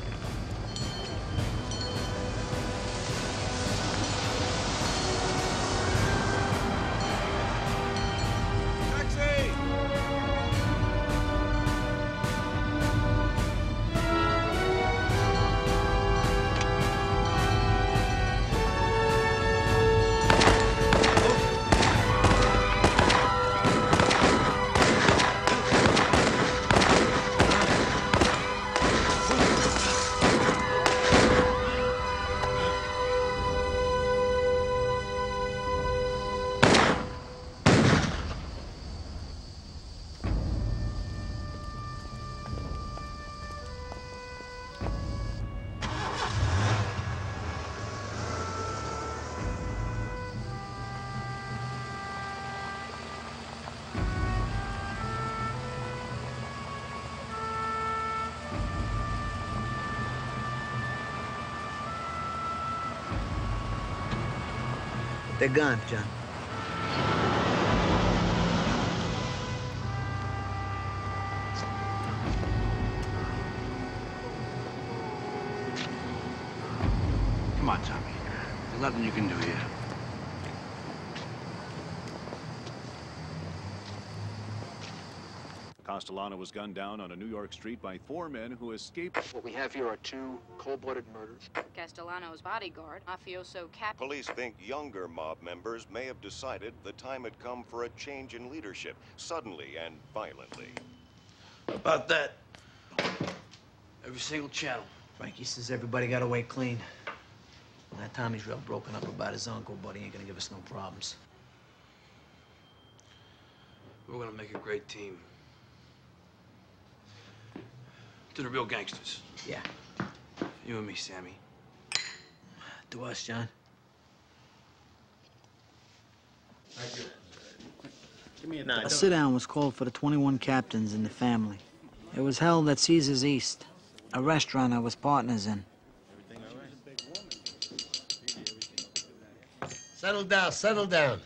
They're gone, John. Come on, Tommy. There's nothing you can do here. Castellano was gunned down on a New York street by 4 men who escaped. What we have here are 2 cold-blooded murders. Castellano's bodyguard, mafioso Cap. Police think younger mob members may have decided the time had come for a change in leadership, suddenly and violently. About that. Every single channel. Frankie says everybody got away clean. That Tommy's real broken up about his uncle, but he ain't gonna give us no problems. We're gonna make a great team. To the real gangsters. Yeah. You and me, Sammy. To us, John. Give me a nine. A sit-down was called for the 21 captains in the family. It was held at Caesar's East, a restaurant I was partners in. Settle down, settle down.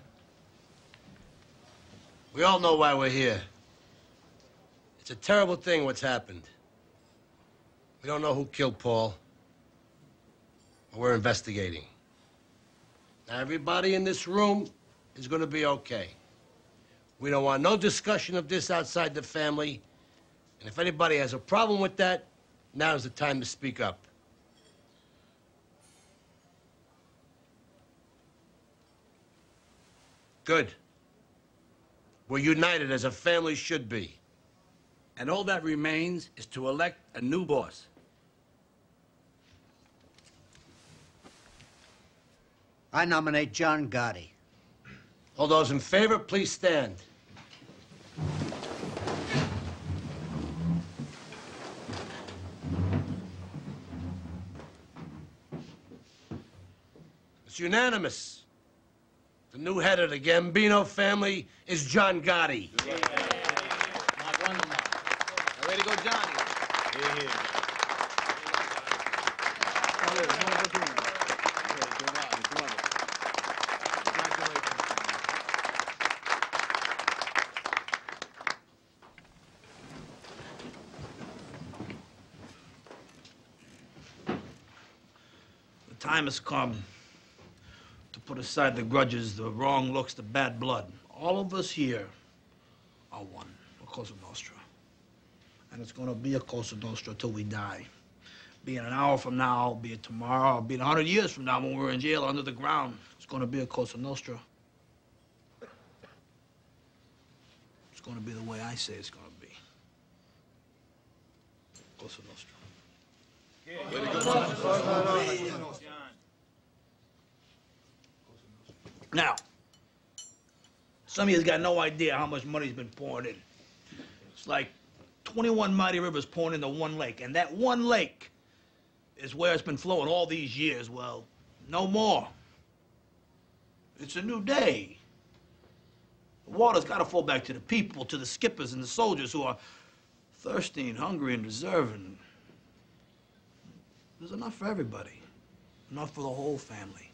We all know why we're here. It's a terrible thing what's happened. We don't know who killed Paul, but we're investigating. Now, everybody in this room is gonna be okay. We don't want no discussion of this outside the family, and if anybody has a problem with that, now's the time to speak up. Good. We're united as a family should be. And all that remains is to elect a new boss. I nominate John Gotti. All those in favor, please stand. It's unanimous. The new head of the Gambino family is John Gotti. Way to go, Johnny. Here. The time has come to put aside the grudges, the wrong looks, the bad blood. All of us here are one, a Cosa Nostra. And it's gonna be a Cosa Nostra till we die. Be it an hour from now, be it tomorrow, be it 100 years from now when we're in jail under the ground, it's gonna be a Cosa Nostra. It's gonna be the way I say it's gonna be. Cosa Nostra. Now, some of you got no idea how much money's been pouring in. It's like 21 mighty rivers pouring into one lake, and that one lake is where it's been flowing all these years. Well, no more. It's a new day. The water's got to flow back to the people, to the skippers and the soldiers who are thirsty and hungry and deserving. There's enough for everybody, enough for the whole family.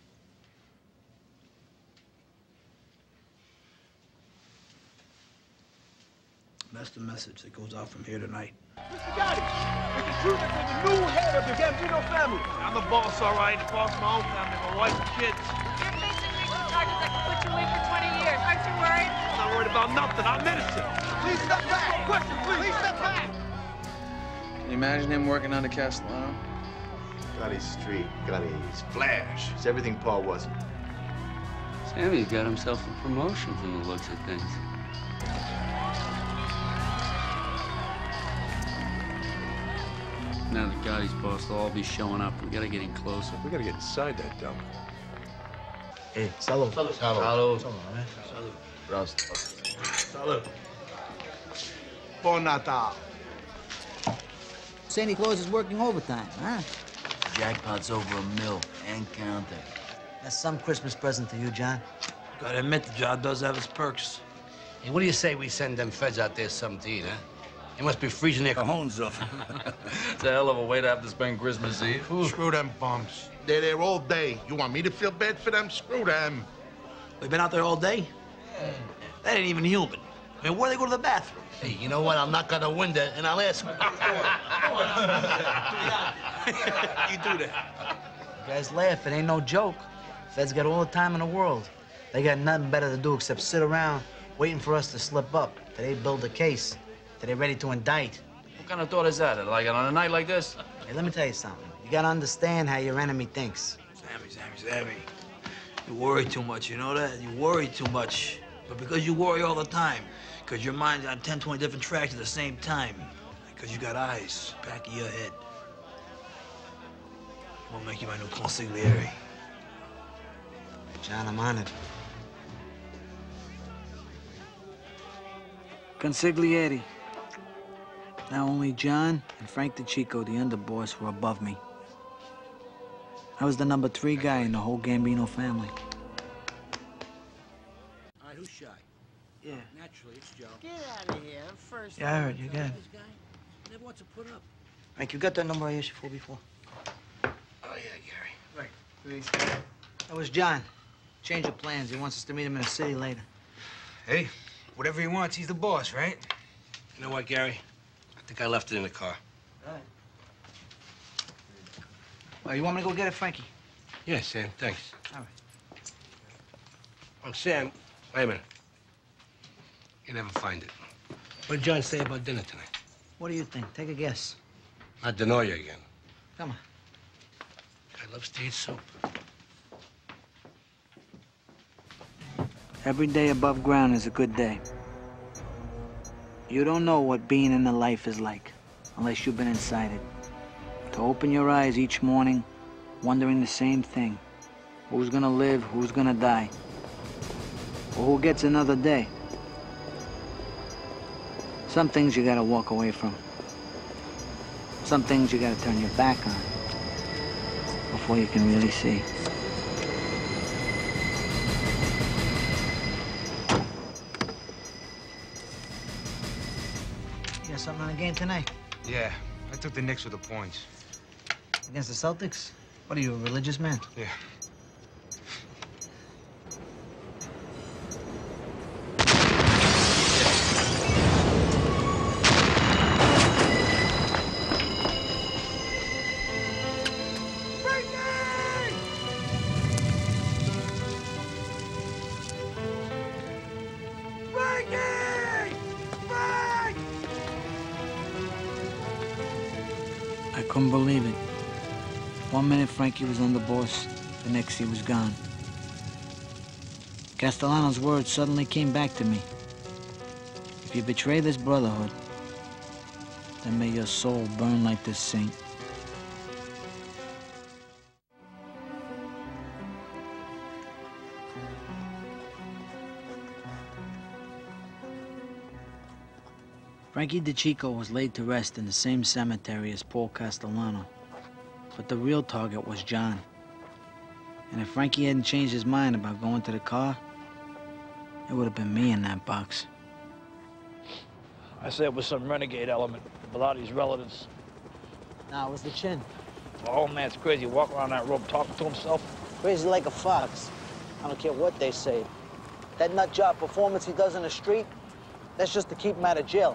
That's the message that goes out from here tonight. Mr. Gotti, it's the truth that you're the new head of the Gambino family. I'm the boss, all right. The boss of my own family, my wife and kids. You're facing legal charges that could put you away for 20 years. Aren't you worried? I'm not worried about nothing. I'm innocent. Please step back. Question, please step back. Can you imagine him working under Castellano? Gotti's street, Gotti's flash. It's everything Paul wasn't. Sammy's got himself a promotion from the looks of things. Now that Gotti's boss, they'll all be showing up. We gotta get in closer. We gotta get inside that dump. Hey, salud. Salud. Salud. Salud. Roust. Salud. Bon Natal. Santa Claus is working overtime, huh? Jackpot's over $1 million and counting. That's some Christmas present to you, John. Gotta admit, the job does have its perks. Hey, what do you say we send them feds out there something to eat, huh? They must be freezing their cajones off. It's a hell of a way to have to spend Christmas Eve. Screw them bums. They're there all day. You want me to feel bad for them? Screw them. We've been out there all day? That ain't even human. I mean, where do they go to the bathroom? Hey, you know what? I'll knock on the window and I'll ask them. You do that. You guys laugh. It ain't no joke. Feds got all the time in the world. They got nothing better to do except sit around waiting for us to slip up. Till they build a case. Till they're ready to indict. What kind of thought is that? Like on a night like this? Hey, let me tell you something. You gotta understand how your enemy thinks. Sammy. You worry too much, you know that? You worry too much. But because you worry all the time, because your mind's on 10, 20 different tracks at the same time, because you got eyes back of your head. I'm gonna make you my new consigliere. John, I'm honored. Consigliere. Now only John and Frank DeChico, the underboss, were above me. I was the number 3 guy in the whole Gambino family. All right, who's shy? Yeah. Naturally, it's Joe. Get out of here. First. Yeah, I heard you. Good. This guy never wants to put up. Frank, you got that number I asked you for before? Oh, yeah, Gary. Right. Please. That was John. Change of plans. He wants us to meet him in the city later. Hey, whatever he wants, he's the boss, right? You know what, Gary? I think I left it in the car. All right. Well, you want me to go get it, Frankie? Yeah, Sam, thanks. All right. Sam, wait a minute. You never find it. What did John say about dinner tonight? What do you think? Take a guess. Not Denoya again. Come on. I love stage soup. Every day above ground is a good day. You don't know what being in the life is like unless you've been inside it. To open your eyes each morning, wondering the same thing. Who's gonna live, who's gonna die? Or who gets another day? Some things you gotta walk away from. Some things you gotta turn your back on before you can really see. You got something on the game tonight? Yeah, I took the Knicks with the points. Against the Celtics? What are you, a religious man? Yeah. I couldn't believe it. 1 minute Frankie was underboss, the next he was gone. Castellano's words suddenly came back to me. If you betray this brotherhood, then may your soul burn like this saint. Frankie DeChico was laid to rest in the same cemetery as Paul Castellano. But the real target was John. And if Frankie hadn't changed his mind about going to the car, it would have been me in that box. I say it was some renegade element, Bellatti's relatives. Nah, it was the chin. The whole man's crazy, walking around that rope talking to himself. Crazy like a fox. I don't care what they say. That nut job performance he does in the street, that's just to keep him out of jail.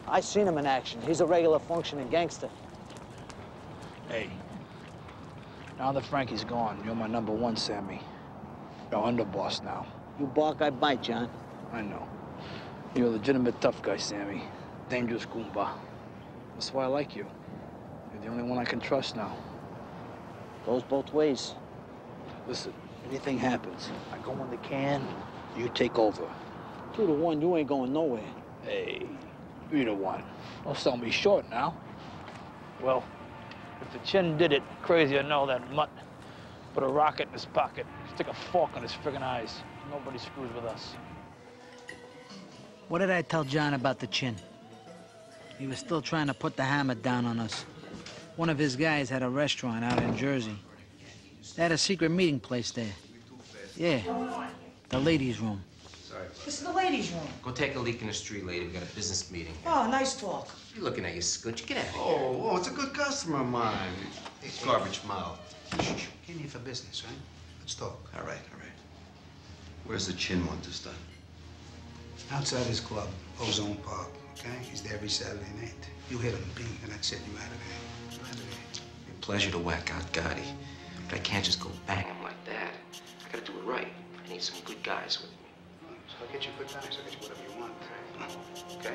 I seen him in action. He's a regular functioning gangster. Hey, now that Frankie's gone, you're my #1, Sammy. You're underboss now. You bark, I bite, John. I know. You're a legitimate tough guy, Sammy. Dangerous Goomba. That's why I like you. You're the only one I can trust now. Goes both ways. Listen, anything happens, I go in the can, you take over. 2 to 1, you ain't going nowhere. Hey, 3 to 1. Don't sell me short now. Well, if the Chin did it, crazy or no, that mutt put a rocket in his pocket, stick a fork in his friggin' eyes. Nobody screws with us. What did I tell John about the Chin? He was still trying to put the hammer down on us. One of his guys had a restaurant out in Jersey. They had a secret meeting place there. Yeah, the ladies' room. Sorry. This is the ladies' room. Go take a leak in the street, lady. We got a business meeting. Oh, nice talk. You're looking at your scooch. Get out of here. Oh, it's a good customer of mine. It's garbage mouth. Shh. Came here for business, right? Let's talk. All right, all right. Where's the Chin want this done? Outside his club, Ozone Park. Okay? He's there every Saturday night. You hit him, bing, and that's it. You out of there. You out of there. A pleasure to whack out Gotti. But I can't just go bang him like that. I gotta do it right. I need some good guys with me. So I'll get you good guys. I'll get you whatever you want. Okay?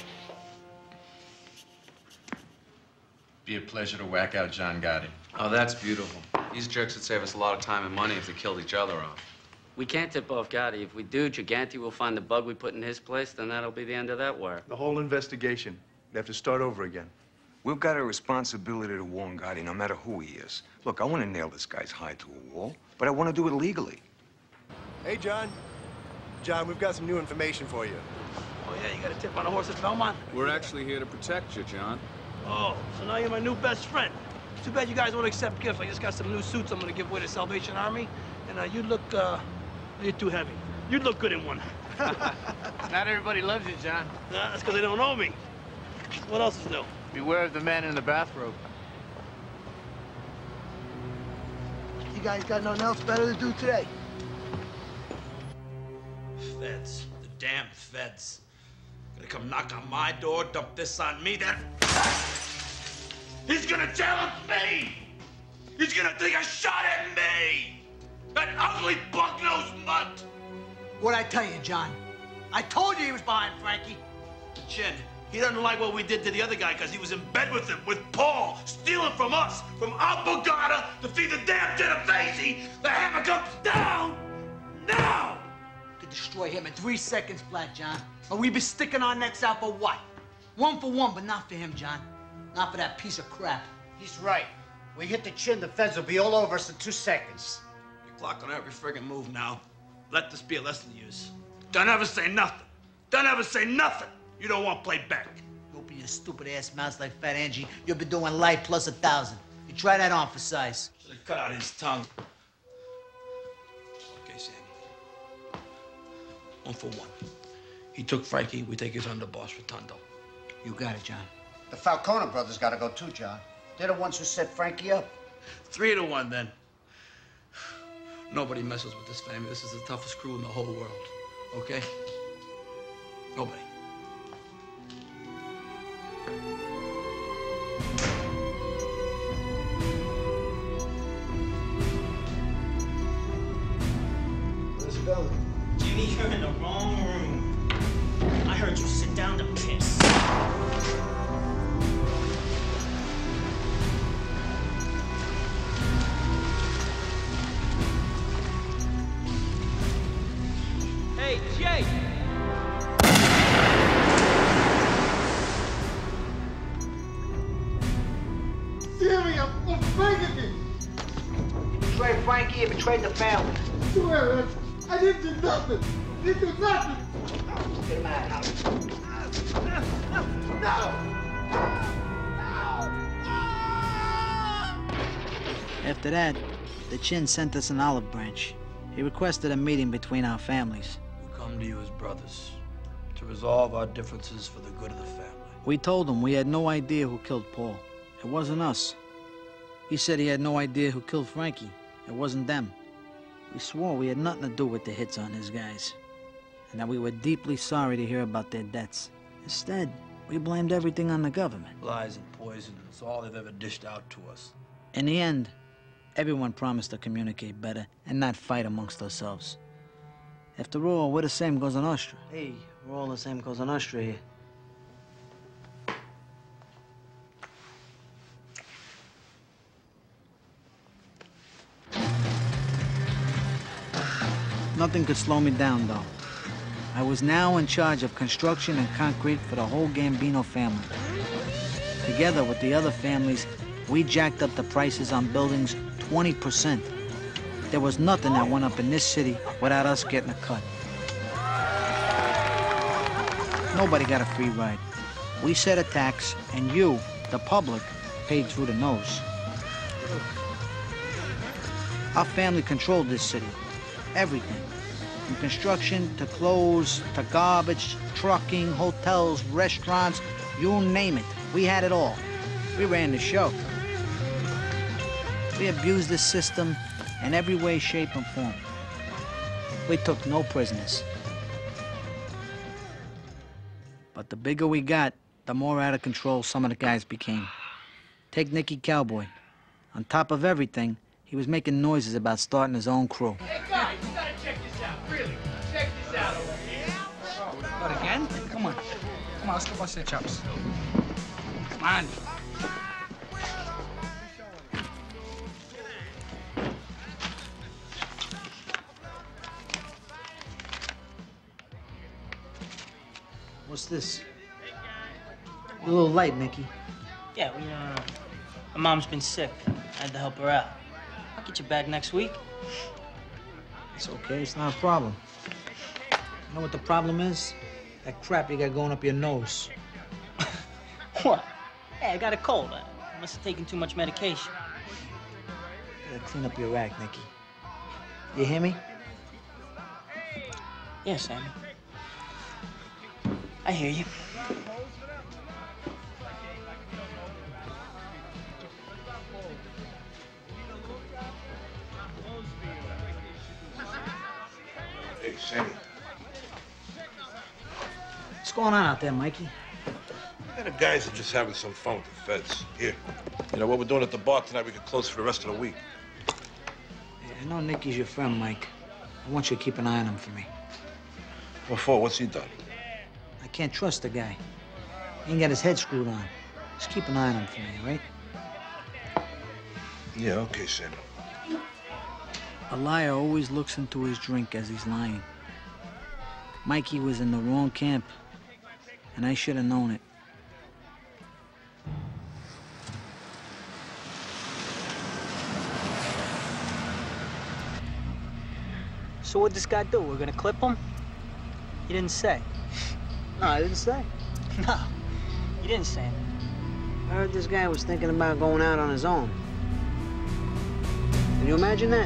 Be a pleasure to whack out John Gotti. Oh, that's beautiful. These jerks would save us a lot of time and money if they killed each other off. We can't tip off Gotti. If we do, Gigante will find the bug we put in his place, then that'll be the end of that wire. The whole investigation. They have to start over again. We've got a responsibility to warn Gotti, no matter who he is. Look, I want to nail this guy's hide to a wall, but I want to do it legally. Hey, John. John, we've got some new information for you. Oh, yeah, you got a tip on a horse at Belmont? We're actually here to protect you, John. Oh, so now you're my new best friend. Too bad you guys won't accept gifts. I just got some new suits I'm gonna give away to Salvation Army. And you look, you're too heavy. You'd look good in one. Not everybody loves you, John. That's because they don't know me. What else is new? Beware of the man in the bathrobe. You guys got nothing else better to do today? Feds. The damn feds. Gonna come knock on my door, dump this on me, then... He's gonna challenge me! He's gonna take a shot at me! That ugly bug-nosed mutt! What'd I tell you, John? I told you he was behind Frankie. Chin, he doesn't like what we did to the other guy because he was in bed with him, with Paul, stealing from us, from our Bugatti to feed the damn Genovese. The hammer comes down now! To destroy him in 3 seconds flat, John. Or we'd be sticking our necks out for what? 1 for 1, but not for him, John. Not for that piece of crap. He's right. We hit the Chin, the feds will be all over us in 2 seconds. Your clock on every friggin' move now. Let this be a lesson to you. Don't ever say nothing. Don't ever say nothing. You don't want play back. You open your stupid ass mouth like Fat Angie, you'll be doing life plus 1,000. You try that on for size. Should've cut out his tongue. Okay, Sammy. 1 for 1. He took Frankie, we take his underboss, Rotundo. You got it, John. The Falcone brothers gotta go too, John. They're the ones who set Frankie up. 3 to 1, then. Nobody messes with this family. This is the toughest crew in the whole world. Okay? Nobody. Let's go. Jimmy, you're in the wrong room. I heard you sit down to piss. Hey, Jake! Sammy, I'm begging you. You betrayed Frankie, you betrayed the family. Swear, I didn't do nothing. Didn't do nothing. Get him out of here. No! After that, the Chin sent us an olive branch. He requested a meeting between our families. We come to you as brothers to resolve our differences for the good of the family. We told him we had no idea who killed Paul. It wasn't us. He said he had no idea who killed Frankie. It wasn't them. We swore we had nothing to do with the hits on his guys, and that we were deeply sorry to hear about their deaths. Instead, We blamed everything on the government. Lies and poison, it's all they've ever dished out to us. In the end, everyone promised to communicate better and not fight amongst ourselves. After all, we're the same Cosa Nostra. Hey, we're all the same Cosa Nostra here. Nothing could slow me down, though. I was now in charge of construction and concrete for the whole Gambino family. Together with the other families, we jacked up the prices on buildings 20%. There was nothing that went up in this city without us getting a cut. Nobody got a free ride. We set a tax, and you, the public, paid through the nose. Our family controlled this city. Everything. From construction to clothes to garbage, trucking, hotels, restaurants, you name it. We had it all. We ran the show. We abused the system in every way, shape, and form. We took no prisoners. But the bigger we got, the more out of control some of the guys became. Take Nicky Cowboy. On top of everything, he was making noises about starting his own crew. Hey, guys, you gotta check this out. Really, check this out over here. What, again? Come on. Come on, let's go bust their chops. Come on. What's this? A little light, Nicky. Yeah, my mom's been sick. I had to help her out. I'll get you back next week. It's okay, it's not a problem. You know what the problem is? That crap you got going up your nose. What? Hey, I got a cold. I must have taken too much medication. You gotta clean up your act, Nicky. You hear me? Yeah, Sammy. I hear you. Hey, Sammy. What's going on out there, Mikey? Yeah, the guys are just having some fun with the feds. Here. You know, what we're doing at the bar tonight, we could close for the rest of the week. Yeah, I know Nicky's your friend, Mike. I want you to keep an eye on him for me. What for? What's he done? I can't trust the guy. He ain't got his head screwed on. Just keep an eye on him for me, all right? Yeah, okay, Sammy. A liar always looks into his drink as he's lying. Mikey was in the wrong camp, and I should have known it. So what'd this guy do? We're gonna clip him? You didn't say. No, I didn't say. No, you didn't say it. I heard this guy was thinking about going out on his own. Can you imagine that?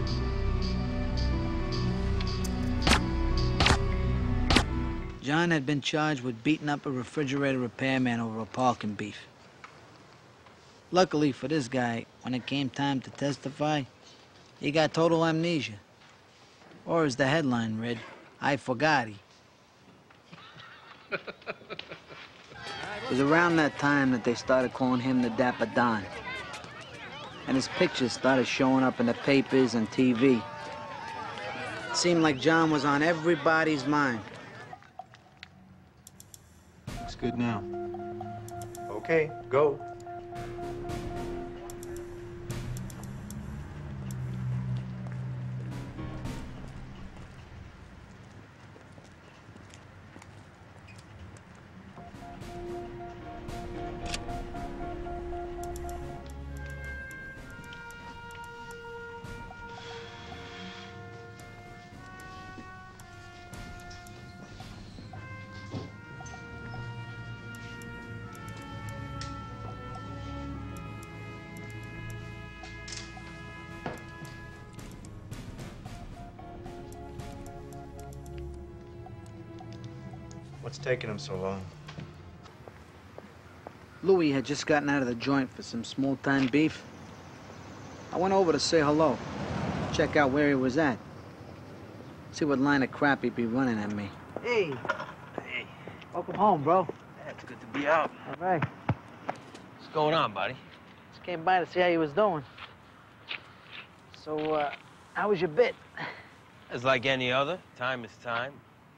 John had been charged with beating up a refrigerator repairman over a parking beef. Luckily for this guy, when it came time to testify, he got total amnesia. Or as the headline read, I forgot he. It was around that time that they started calling him the Dapper Don. And his pictures started showing up in the papers and TV. It seemed like John was on everybody's mind. Looks good now. Okay, go. What's taking him so long? Louis had just gotten out of the joint for some small-time beef. I went over to say hello, check out where he was at, see what line of crap he'd be running at me. Hey. Hey. Welcome home, bro. That's good. Good to be out. All right. What's going on, buddy? Just came by to see how you was doing. So, how was your bit? It's like any other. Time is time.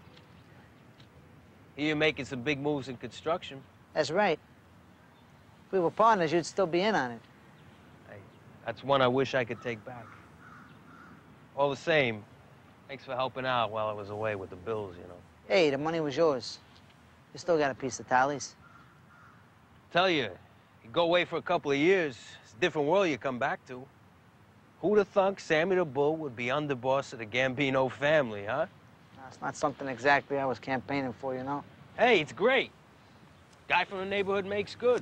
You're making some big moves in construction. That's right. If we were partners, you'd still be in on it. Hey, that's one I wish I could take back. All the same, thanks for helping out while I was away with the bills, you know. Hey, the money was yours. You still got a piece of tallies. Tell you go away for a couple of years, it's a different world you come back to. Who'd have thunk Sammy the Bull would be underboss of the Gambino family, huh? That's not something exactly I was campaigning for, you know? Hey, it's great. Guy from the neighborhood makes good.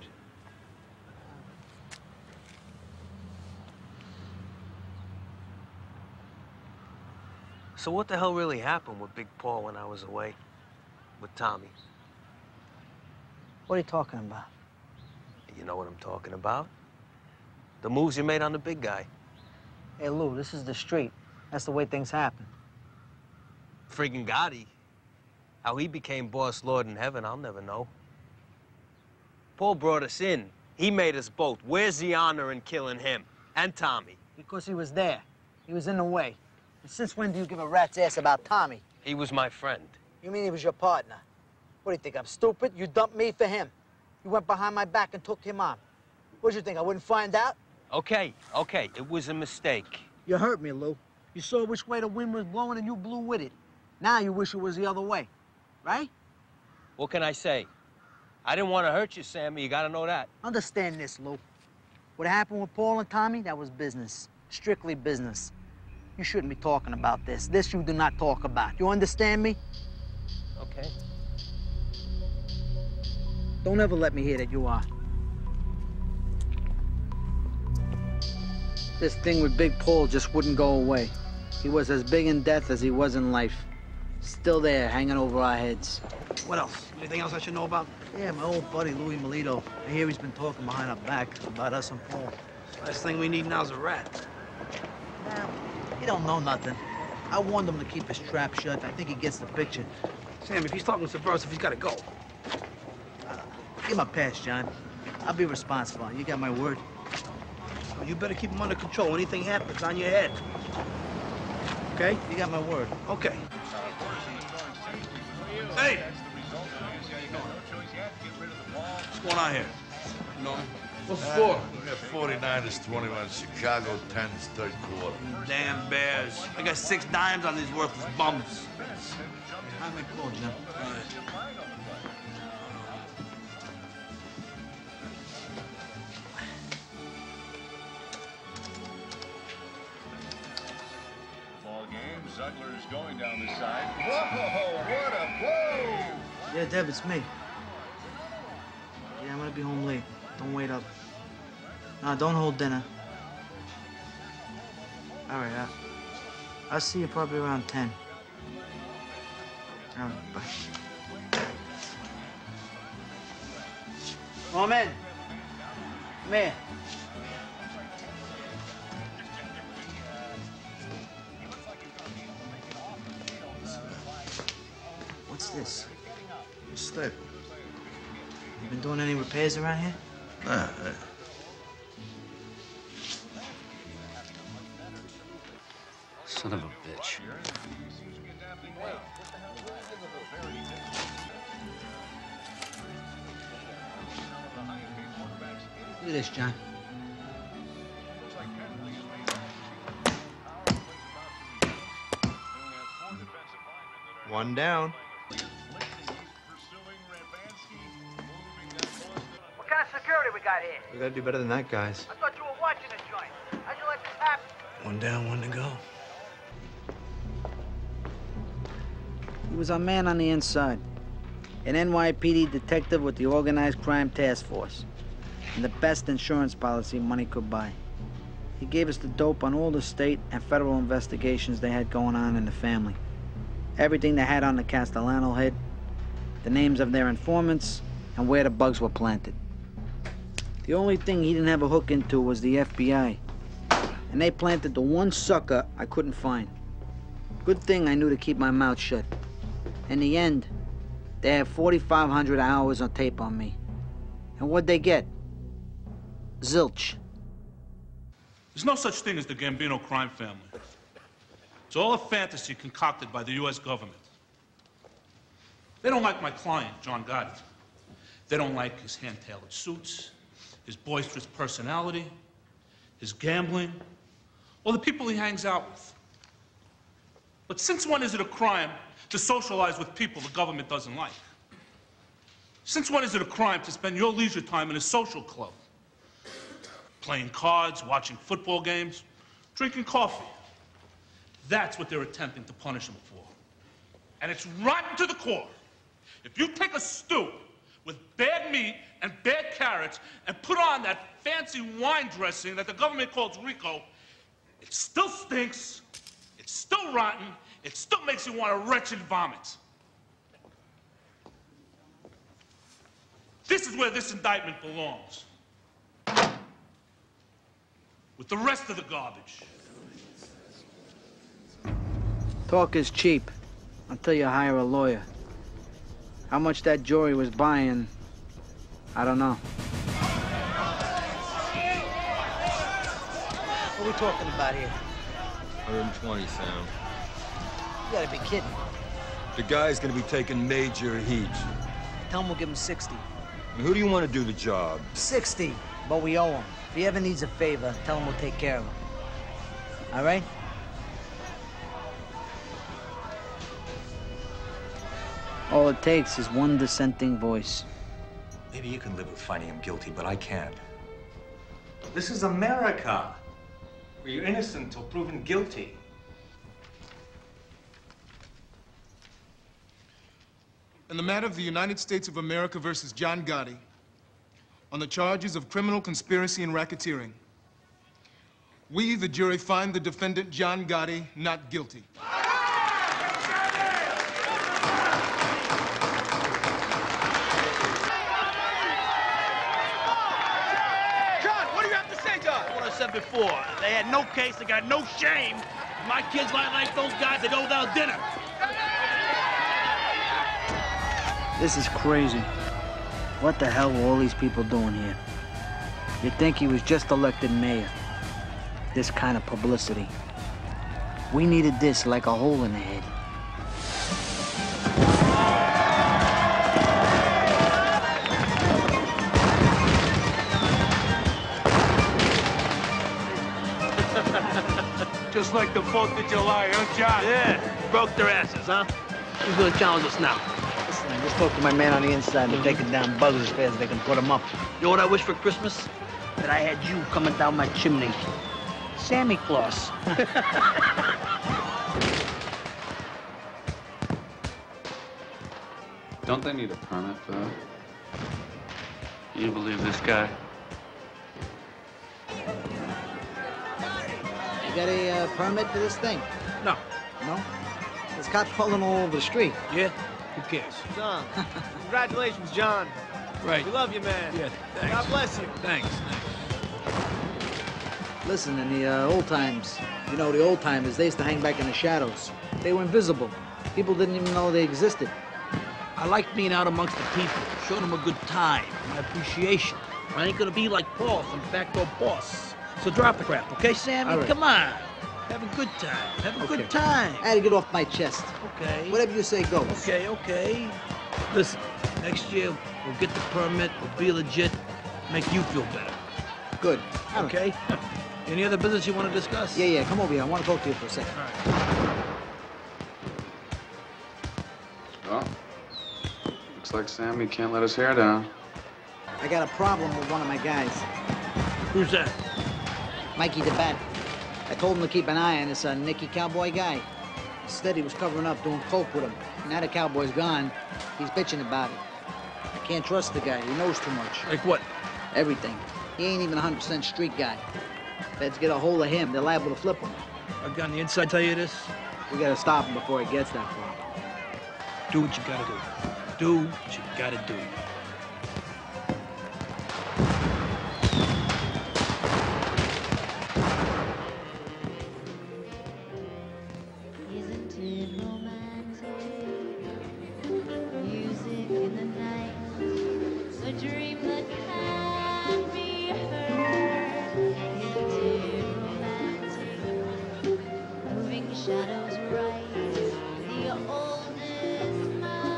So what the hell really happened with Big Paul when I was away with Tommy? What are you talking about? You know what I'm talking about? The moves you made on the big guy. Hey, Lou, this is the street. That's the way things happen. Friggin' Gotti. How he became boss lord in heaven, I'll never know. Paul brought us in. He made us both. Where's the honor in killing him? And Tommy? Because he was there. He was in the way. And since when do you give a rat's ass about Tommy? He was my friend. You mean he was your partner? What do you think, I'm stupid? You dumped me for him. You went behind my back and took him on. What did you think, I wouldn't find out? Okay, it was a mistake. You hurt me, Lou. You saw which way the wind was blowing and you blew with it. Now you wish it was the other way, right? What can I say? I didn't want to hurt you, Sammy. You gotta know that. Understand this, Lou. What happened with Paul and Tommy, that was business. Strictly business. You shouldn't be talking about this. This you do not talk about. You understand me? Okay. Don't ever let me hear that you are. This thing with Big Paul just wouldn't go away. He was as big in death as he was in life. Still there, hanging over our heads. What else? Anything else I should know about? Yeah, my old buddy, Louis Melito. I hear he's been talking behind our back about us and Paul. Last thing we need now is a rat. Now, he don't know nothing. I warned him to keep his trap shut. I think he gets the picture. Sam, if he's talking subversive, he's got to go. Give him a pass, John. I'll be responsible. You got my word. Well, you better keep him under control. Anything happens, on your head. Okay? You got my word. Okay. Hey! What's going on here? No. What's the score? We got 49ers 21, Chicago 10's third quarter. Damn Bears. I got 6 dimes on these worthless bums. How am I called, John? Zugler's going down the side. Whoa, what a blow! Yeah, Deb, it's me. Yeah, I'm gonna be home late. Don't wait up. No, don't hold dinner. All right, I'll see you probably around 10. All right, bye. Come in. Come here. What's this? Step. You been doing any repairs around here? Nah, Son of a bitch. Look at this, John. One down. What kind of security we got here? We gotta do better than that, guys. I thought you were watching the joint. How'd you let this happen? One down, one to go. He was our man on the inside. An NYPD detective with the Organized Crime Task Force. And the best insurance policy money could buy. He gave us the dope on all the state and federal investigations they had going on in the family. Everything they had on the Castellano head, the names of their informants, and where the bugs were planted. The only thing he didn't have a hook into was the FBI. And they planted the one sucker I couldn't find. Good thing I knew to keep my mouth shut. In the end, They have 4,500 hours on tape on me. And what'd they get? Zilch. There's no such thing as the Gambino crime family. It's all a fantasy concocted by the U.S. government. They don't like my client, John Gotti. They don't like his hand-tailored suits, his boisterous personality, his gambling, or the people he hangs out with. But since when is it a crime to socialize with people the government doesn't like? Since when is it a crime to spend your leisure time in a social club? Playing cards, watching football games, drinking coffee. That's what they're attempting to punish him for. And it's rotten to the core. If you take a stew with bad meat and bad carrots and put on that fancy wine dressing that the government calls Rico, it still stinks, it's still rotten, it still makes you want a wretched vomit. This is where this indictment belongs. With the rest of the garbage. Talk is cheap until you hire a lawyer. How much that jury was buying, I don't know. What are we talking about here? 120, Sam. You gotta be kidding. The guy's gonna be taking major heat. Tell him we'll give him 60. And who do you want to do the job? 60, but we owe him. If he ever needs a favor, tell him we'll take care of him. All right? All it takes is one dissenting voice. Maybe you can live with finding him guilty, but I can't. This is America, where you're innocent till proven guilty. In the matter of the United States of America versus John Gotti, on the charges of criminal conspiracy and racketeering, we, the jury, find the defendant, John Gotti, not guilty. Said before, they had no case, they got no shame. My kids like those guys, they go without dinner. This is crazy. What the hell were all these people doing here? You'd think he was just elected mayor. This kind of publicity. We needed this like a hole in the head. Just like the 4th of July, huh, John? Yeah, broke their asses, huh? Who's gonna challenge us now? Listen, I just spoke to my man on the inside. They're taking down bugs as fast as they can put them up. You know what I wish for Christmas? That I had you coming down my chimney. Sammy Claus. Don't they need a permit for that? You believe this guy? You got a permit for this thing? No. No? There's cops pulling all over the street. Yeah? Who cares? John, congratulations, John. Right. We love you, man. Yeah, thanks. God bless you. Thanks. Listen, in the old times, you know, the old timers, they used to hang back in the shadows. They were invisible. People didn't even know they existed. I like being out amongst the people, showing them a good time, my appreciation. I ain't gonna be like Paul, some backdoor boss. So drop the crap, okay, Sammy? All right. Come on. Have a good time. Have a good time. I had to get off my chest. Okay. Whatever you say goes. Okay, okay. Listen, next year we'll get the permit, we'll be legit, make you feel better. Good. Okay? Any other business you want to discuss? Yeah, come over here. I want to talk to you for a second. All right. Well, looks like Sammy can't let his hair down. I got a problem with one of my guys. Who's that? Mikey the Bat. I told him to keep an eye on this Nicky cowboy guy. Instead, he was covering up, doing coke with him. Now the cowboy's gone, he's bitching about it. I can't trust the guy. He knows too much. Like what? Everything. He ain't even a 100% street guy. Feds get a hold of him, they're liable to flip him. A guy on the inside tell you this? We gotta stop him before it gets that far. Do what you gotta do. Do what you gotta do. Isn't it romantic? Music shadows rise, the oldest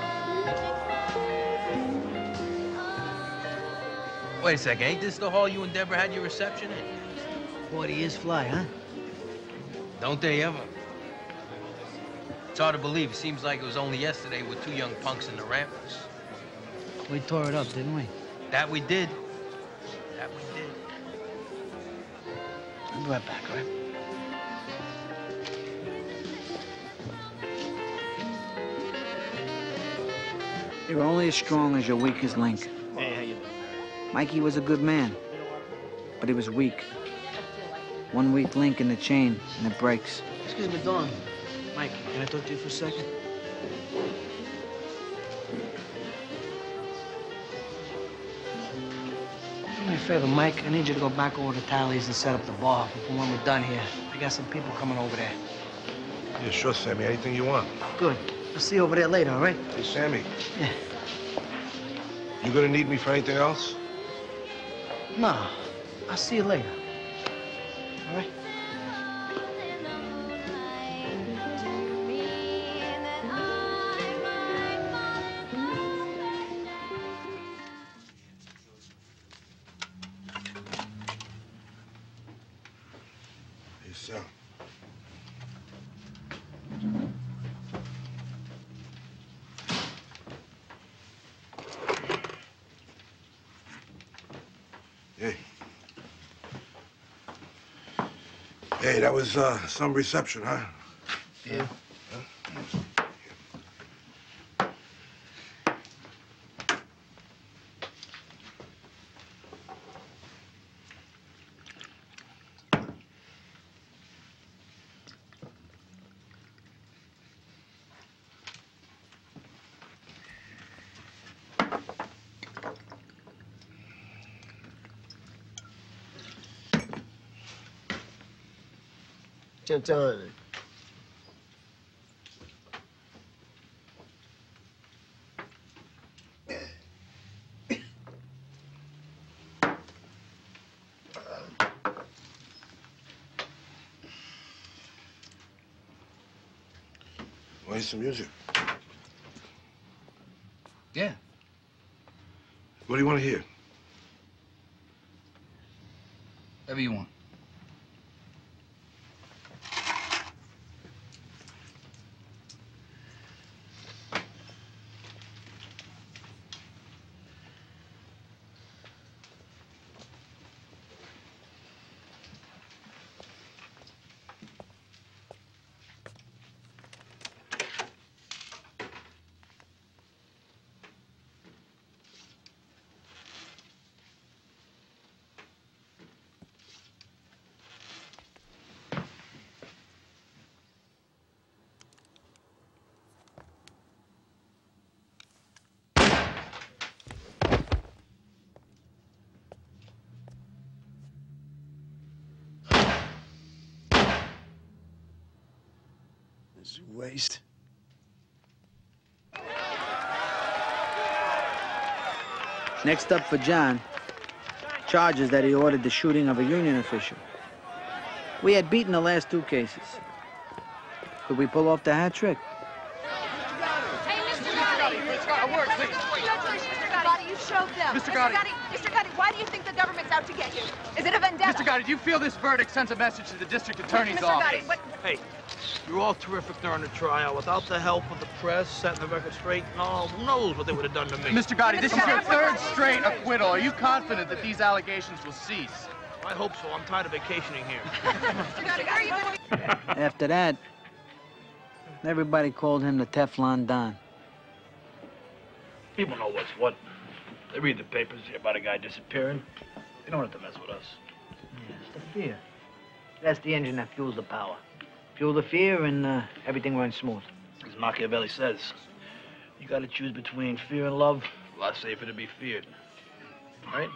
magic Wait a second, ain't this the hall you and Deborah had your reception in? Boy, he is fly, huh? Don't they ever? It's hard to believe. It seems like it was only yesterday with two young punks in the Ramparts. We tore it up, didn't we? That we did. That we did. I'll be right back, all right? You're only as strong as your weakest link. Hey, how you doing? Mikey was a good man, but he was weak. One weak link in the chain, and it breaks. Excuse me, Dawn. Mike, can I talk to you for a second? Do me a favor, Mike. I need you to go back over to Tally's and set up the bar for when we're done here. I got some people coming over there. Yeah, sure, Sammy. Anything you want. Good. I'll see you over there later, all right? Hey, Sammy. Yeah. You gonna need me for anything else? No. I'll see you later. All right? Hey, Sal. Hey. Hey, that was some reception, huh? Yeah. Gentlemen. Want to hear some music? Yeah. What do you want to hear? Whatever you want. This is a waste. Next up for John, charges that he ordered the shooting of a union official. We had beaten the last two cases. Could we pull off the hat trick? Hey, Mr. Gotti! A word, please. Mr. Gotti, you showed them. Mr. Gotti. Mr. Gotti, why do you think the government's out to get you? Is it a vendetta? Mr. Gotti, do you feel this verdict sends a message to the district attorney's Mr. office? Gotti, what? Hey, you're all terrific during the trial. Without the help of the press, setting the record straight, no, who knows what they would have done to me. Mr. Gotti, this is your third straight acquittal. Are you confident that these allegations will cease? I hope so. I'm tired of vacationing here. After that, everybody called him the Teflon Don. People know what's what. They read the papers, hear about a guy disappearing. They don't have to mess with us. Yeah, it's the fear. That's the engine that fuels the power. Fuel the fear and everything runs smooth. As Machiavelli says, you gotta choose between fear and love. A lot safer to be feared. Right?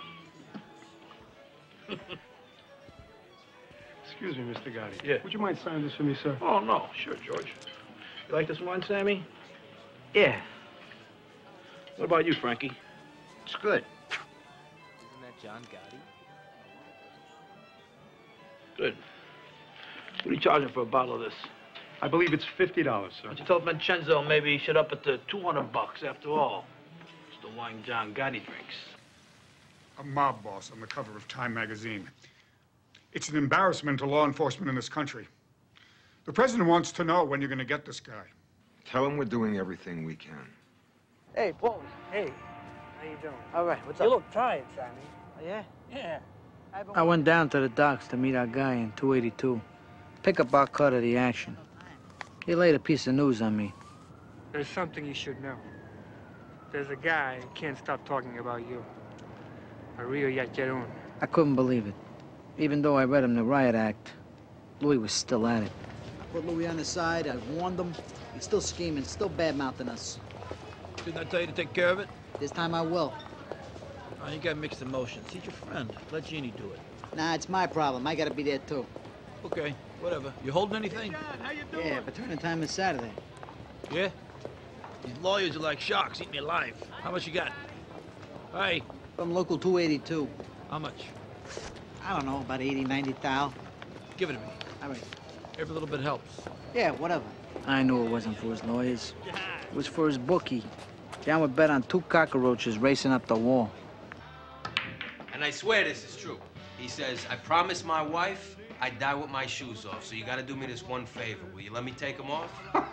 Excuse me, Mr. Gotti. Yeah. Would you mind signing this for me, sir? Oh, no. Sure, George. You like this wine, Sammy? Yeah. What about you, Frankie? It's good. Isn't that John Gotti? Good. What are you charging for a bottle of this? I believe it's $50, sir. But you told Vincenzo maybe he should up it to $200 after all. It's the wine John Gotti drinks. A mob boss on the cover of Time magazine. It's an embarrassment to law enforcement in this country. The president wants to know when you're going to get this guy. Tell him we're doing everything we can. Hey, Paul. Hey, how you doing? All right, what's You up? look tired, Sammy. Oh, yeah? Yeah. I went down to the docks to meet our guy in 282. Pick up our cut of the action. He laid a piece of news on me. There's something you should know. There's a guy who can't stop talking about you. A real Yacheron. I couldn't believe it. Even though I read him the riot act, Louis was still at it. I put Louis on the side. I warned him. He's still scheming, still bad-mouthing us. Didn't I tell you to take care of it? This time I will. Oh, you got mixed emotions. He's your friend. Let Jeannie do it. Nah, it's my problem. I gotta be there, too. Okay, whatever. You holding anything? Hey, John, how you doing? Yeah, but turning time is Saturday. Yeah? These lawyers are like sharks, eat me alive. How much you got? Hey. From local 282. How much? I don't know, about 80, 90 thou. Give it to me. All right. Every little bit helps. Yeah, whatever. I knew it wasn't for his lawyers. It was for his bookie. John would bet on 2 cockroaches racing up the wall. And I swear this is true. He says, I promised my wife I'd die with my shoes off, so you gotta do me this one favor. Will you let me take them off?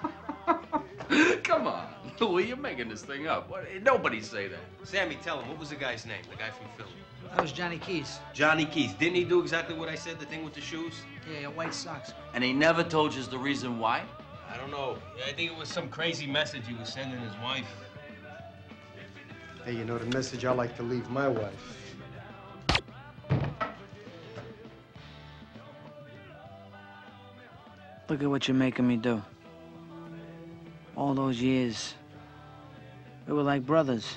Come on, Louis, you're making this thing up. Nobody say that. Sammy, tell him, what was the guy's name? The guy from Philly. That was Johnny Keys. Johnny Keys. Didn't he do exactly what I said, the thing with the shoes? Yeah, white socks. And he never told you the reason why? I don't know. I think it was some crazy message he was sending his wife. Hey, you know the message I like to leave my wife? Look at what you're making me do. All those years, we were like brothers.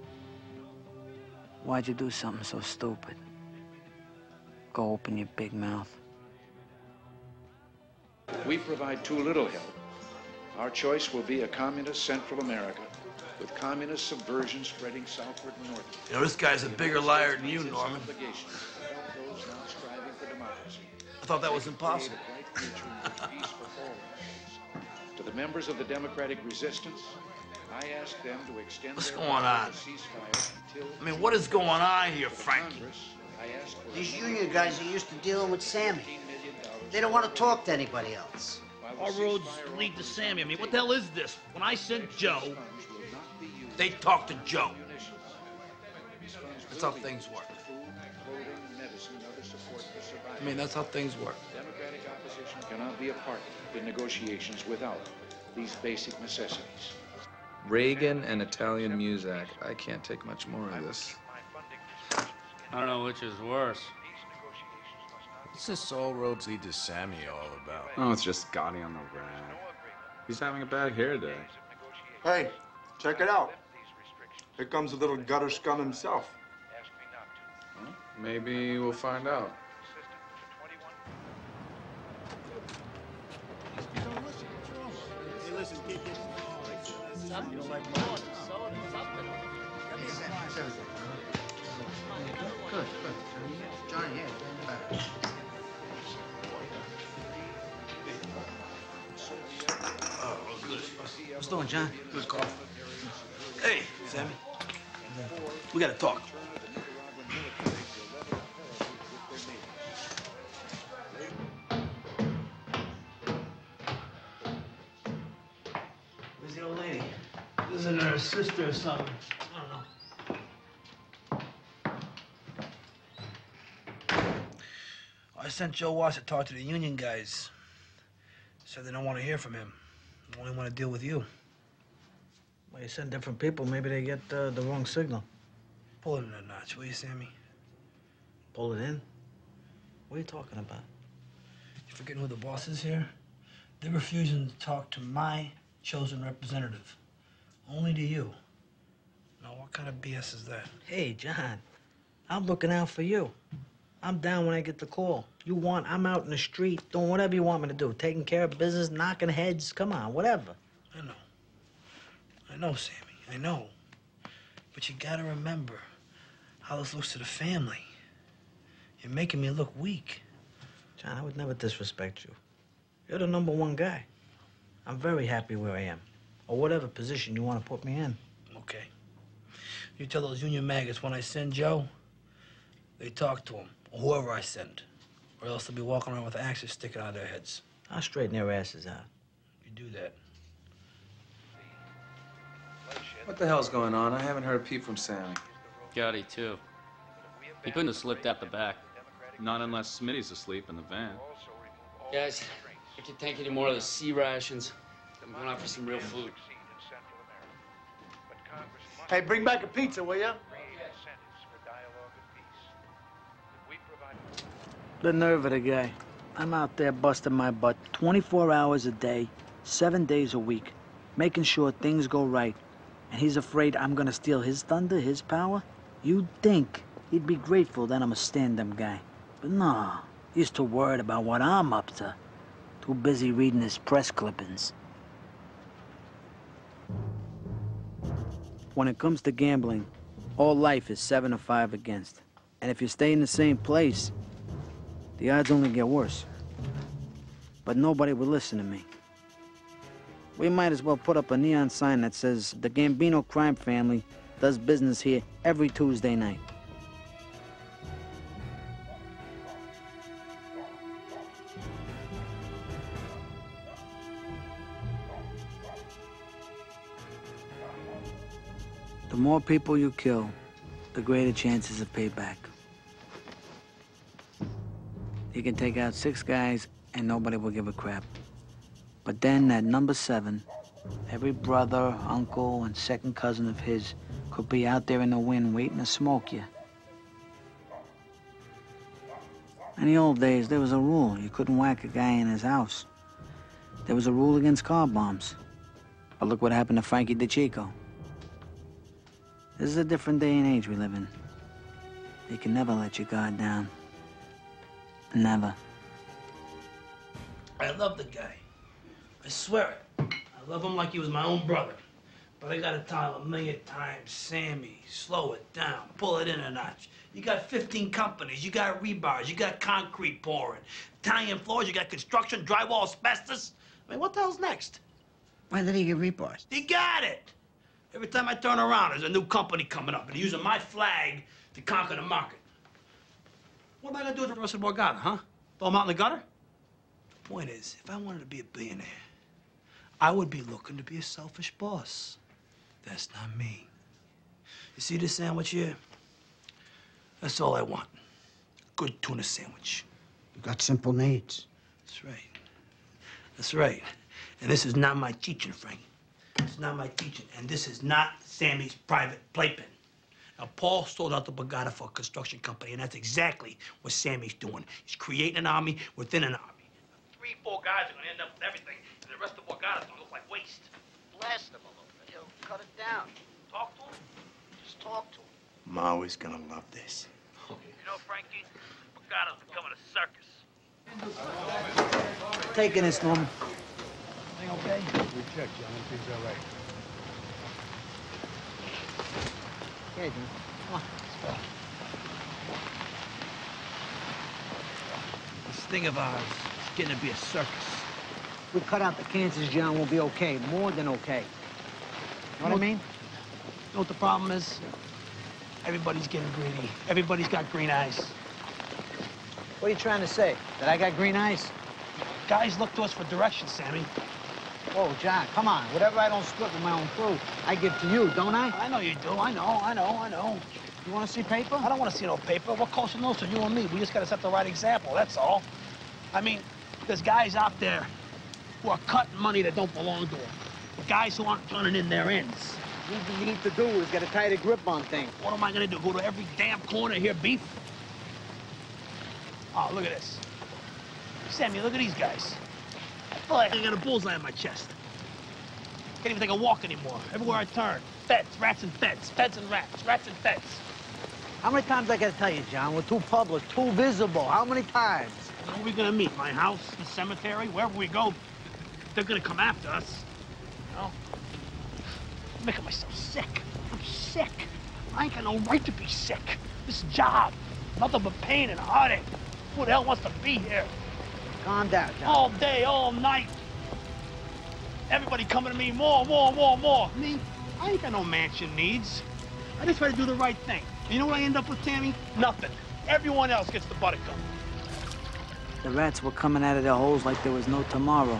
Why'd you do something so stupid? Go open your big mouth. We provide too little help. Our choice will be a communist Central America, with communist subversion spreading southward and northward. You know, this guy's a bigger liar than you, Norman. I thought that was impossible. To the members of the Democratic Resistance, I ask them to extend What's their going on? ceasefire until... I mean, what is going on here, Frankie? These union guys are used to dealing with Sammy. They don't want to talk to anybody else. All roads lead to Sammy. I mean, what the hell is this? When I sent Joe, they talked to Joe. That's how things work. I mean, that's how things work. Democratic opposition cannot be a partner in negotiations without these basic necessities. Reagan and Italian Muzak. I can't take much more of this. I don't know which is worse. What's this all roads lead to Sammy all about? Oh, it's just Gotti on the rack. He's having a bad hair day. Hey, check it out. Here comes a little gutter scum himself. Well, maybe we'll find out. Hey, listen, kid. Something like water, soda, something. Good. Johnny, yeah, better. Oh, good. What's doing, John? Good coffee. Hey, Sammy. We gotta talk. Where's the old lady? Isn't her sister or something? I don't know. I sent Joe Watts to talk to the union guys. Said they don't want to hear from him. They only want to deal with you. Well, you send different people, maybe they get the wrong signal. Pull it in a notch, will you, Sammy? Pull it in? What are you talking about? You forgetting who the boss is here? They're refusing to talk to my chosen representative. Only to you. Now, what kind of BS is that? Hey, John, I'm looking out for you. I'm down when I get the call. I'm out in the street doing whatever you want me to do. Taking care of business, knocking heads, come on, whatever. I know, Sammy, I know. But you gotta remember how this looks to the family. You're making me look weak. John, I would never disrespect you. You're the #1 guy. I'm very happy where I am. Or whatever position you want to put me in. Okay. You tell those union maggots when I send Joe, they talk to him, or whoever I send. Or else they'll be walking around with axes sticking out of their heads. I'll straighten their asses out. You do that. What the hell's going on? I haven't heard a peep from Sammy. Gotti, too. He couldn't have slipped out the back. Not unless Smitty's asleep in the van. Guys, I can't take any more of the sea rations. I'm going out for some real food. Hey, bring back a pizza, will ya? The nerve of the guy. I'm out there busting my butt 24 hours a day, 7 days a week, making sure things go right. And he's afraid I'm gonna steal his thunder, his power? You'd think he'd be grateful that I'm a stand-up guy. But no, he's too worried about what I'm up to. Too busy reading his press clippings. When it comes to gambling, all life is 7 or 5 against. And if you stay in the same place, the odds only get worse. But nobody would listen to me. We might as well put up a neon sign that says the Gambino crime family does business here every Tuesday night. The more people you kill, the greater chances of payback. You can take out 6 guys and nobody will give a crap. But then at number 7, every brother, uncle, and second cousin of his could be out there in the wind waiting to smoke you. In the old days, there was a rule. You couldn't whack a guy in his house. There was a rule against car bombs. But look what happened to Frankie DeChico. This is a different day and age we live in. You can never let your guard down. Never. I love the guy. I swear it. I love him like he was my own brother. But I gotta tell him a million times, Sammy, slow it down, pull it in a notch. You got 15 companies, you got rebars, you got concrete pouring, Italian floors, you got construction, drywall, asbestos. I mean, what the hell's next? When did he get rebars? He got it! Every time I turn around, there's a new company coming up, and using my flag to conquer the market. What am I gonna do with the rest of the Borgata, huh? Throw them out in the gutter? The point is, if I wanted to be a billionaire, I would be looking to be a selfish boss. That's not me. You see this sandwich here? That's all I want. Good tuna sandwich. You got simple needs. That's right. That's right. And this is not my teaching, Frank. It's not my teaching, and this is not Sammy's private playpen. Now, Paul sold out the Borgata for a construction company, and that's exactly what Sammy's doing. He's creating an army within an army. 3, 4 guys are gonna end up with everything, and the rest of Borgata's gonna look like waste. Blast him a little bit. He'll cut it down. Talk to him. Just talk to him. Maui's gonna love this. You know, Frankie, Borgata's becoming a circus. Taking this, Norman. Everything okay? We checked, John. Everything's all right. Okay, dude. Come on. Let's go. This thing of ours is getting to be a circus. We cut out the cancers, John, we'll be okay. More than okay. You know what I mean? You know what the problem is? Everybody's getting greedy. Everybody's got green eyes. What are you trying to say? That I got green eyes? Guys look to us for direction, Sammy. Oh, John, come on. Whatever I don't split with my own crew, I give to you, don't I? I know you do. I know. You want to see paper? I don't want to see no paper. What closer knows to you and me? We just got to set the right example, that's all. I mean, there's guys out there who are cutting money that don't belong to them. Guys who aren't turning in their ends. What you need to do is get a tighter grip on things. What am I going to do? Go to every damn corner here, beef? Oh, look at this. Sammy, look at these guys. I feel like I got a bullseye on my chest. Can't even take a walk anymore. Everywhere I turn, feds, rats and feds, feds and rats, rats and feds. How many times I gotta tell you, John? We're too public, too visible. How many times? Where are we gonna meet? My house, the cemetery, wherever we go, they're gonna come after us. You know? I'm making myself sick. I'm sick. I ain't got no right to be sick. This job, nothing but pain and heartache. Who the hell wants to be here? Calm down, John. All day, all night. Everybody coming to me, more, more, more, more. Me, I ain't got no mansion needs. I just try to do the right thing. And you know what I end up with, Tammy? Nothing. Everyone else gets the buttercup. The rats were coming out of their holes like there was no tomorrow.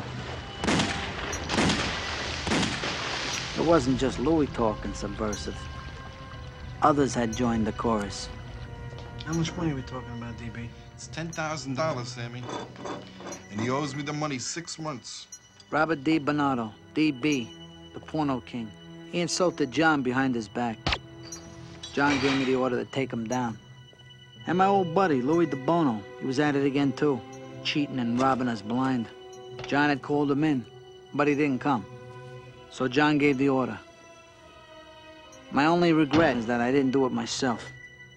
It wasn't just Louis talking subversive. Others had joined the chorus. How much money are we talking about, DB? It's $10,000, Sammy. And he owes me the money 6 months. Robert D. Bernardo, DB, the porno king. He insulted John behind his back. John gave me the order to take him down. And my old buddy, Louis DeBono, he was at it again too, cheating and robbing us blind. John had called him in, but he didn't come. So John gave the order. My only regret is that I didn't do it myself.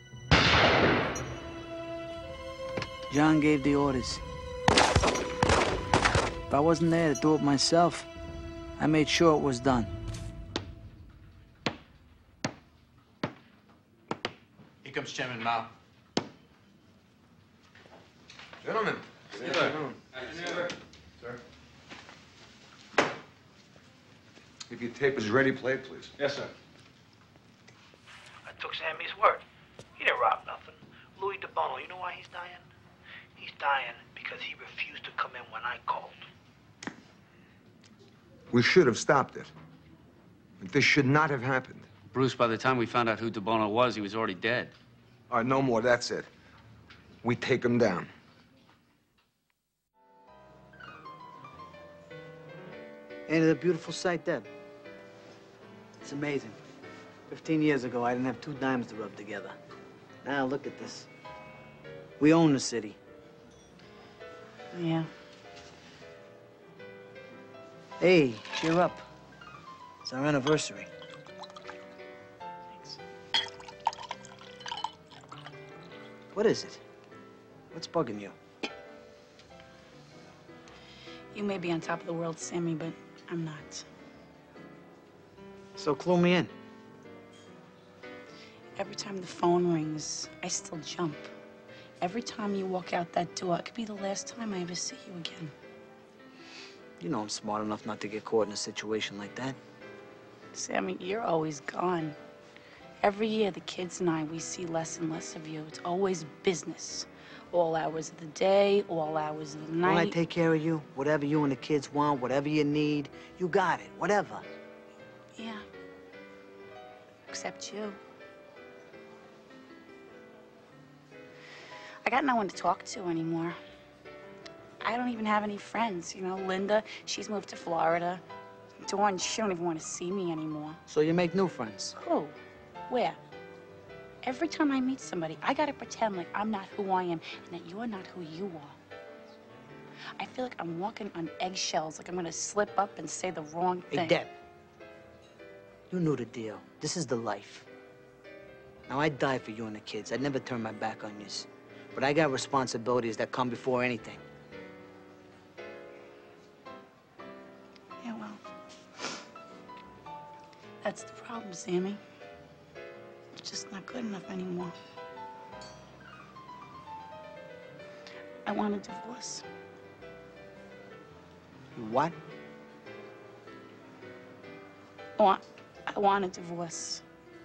John gave the orders. If I wasn't there to do it myself, I made sure it was done. Here comes Chairman Mao. Gentlemen. Good afternoon. Sir. If your tape is ready, play it, please. Yes, sir. I took Sammy's word. He didn't rob nothing. Louis DeBono, you know why he's dying? He's dying because he refused to come in when I called. We should have stopped it. But this should not have happened. Bruce, by the time we found out who DeBono was, he was already dead. All right, no more, that's it. We take him down. Ain't it a beautiful sight, Deb? It's amazing. 15 years ago, I didn't have 2 dimes to rub together. Now, look at this. We own the city. Yeah. Hey, cheer up. It's our anniversary. Thanks. What is it? What's bugging you? You may be on top of the world, Sammy, but I'm not. So clue me in. Every time the phone rings, I still jump. Every time you walk out that door, it could be the last time I ever see you again. You know I'm smart enough not to get caught in a situation like that. Sammy, you're always gone. Every year, the kids and I, we see less and less of you. It's always business. All hours of the day, all hours of the night. Don't I take care of you? Whatever you and the kids want, whatever you need, you got it, whatever. Yeah. Except you. I got no one to talk to anymore. I don't even have any friends. You know, Linda, she's moved to Florida. Dawn, she don't even want to see me anymore. So you make new friends? Who? Where? Every time I meet somebody, I gotta pretend like I'm not who I am and that you're not who you are. I feel like I'm walking on eggshells, like I'm gonna slip up and say the wrong thing. Hey, Deb. You knew the deal. This is the life. Now, I'd die for you and the kids. I'd never turn my back on yous. But I got responsibilities that come before anything. Yeah, well, that's the problem, Sammy. It's just not good enough anymore. I want a divorce. What? I want a divorce.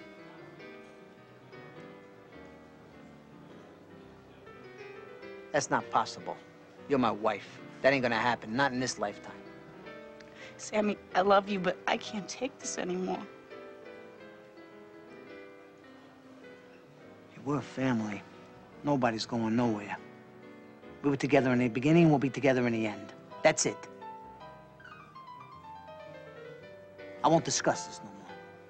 That's not possible. You're my wife. That ain't gonna happen, not in this lifetime. Sammy, I love you, but I can't take this anymore. Hey, we're a family. Nobody's going nowhere. We were together in the beginning, we'll be together in the end. That's it. I won't discuss this no more.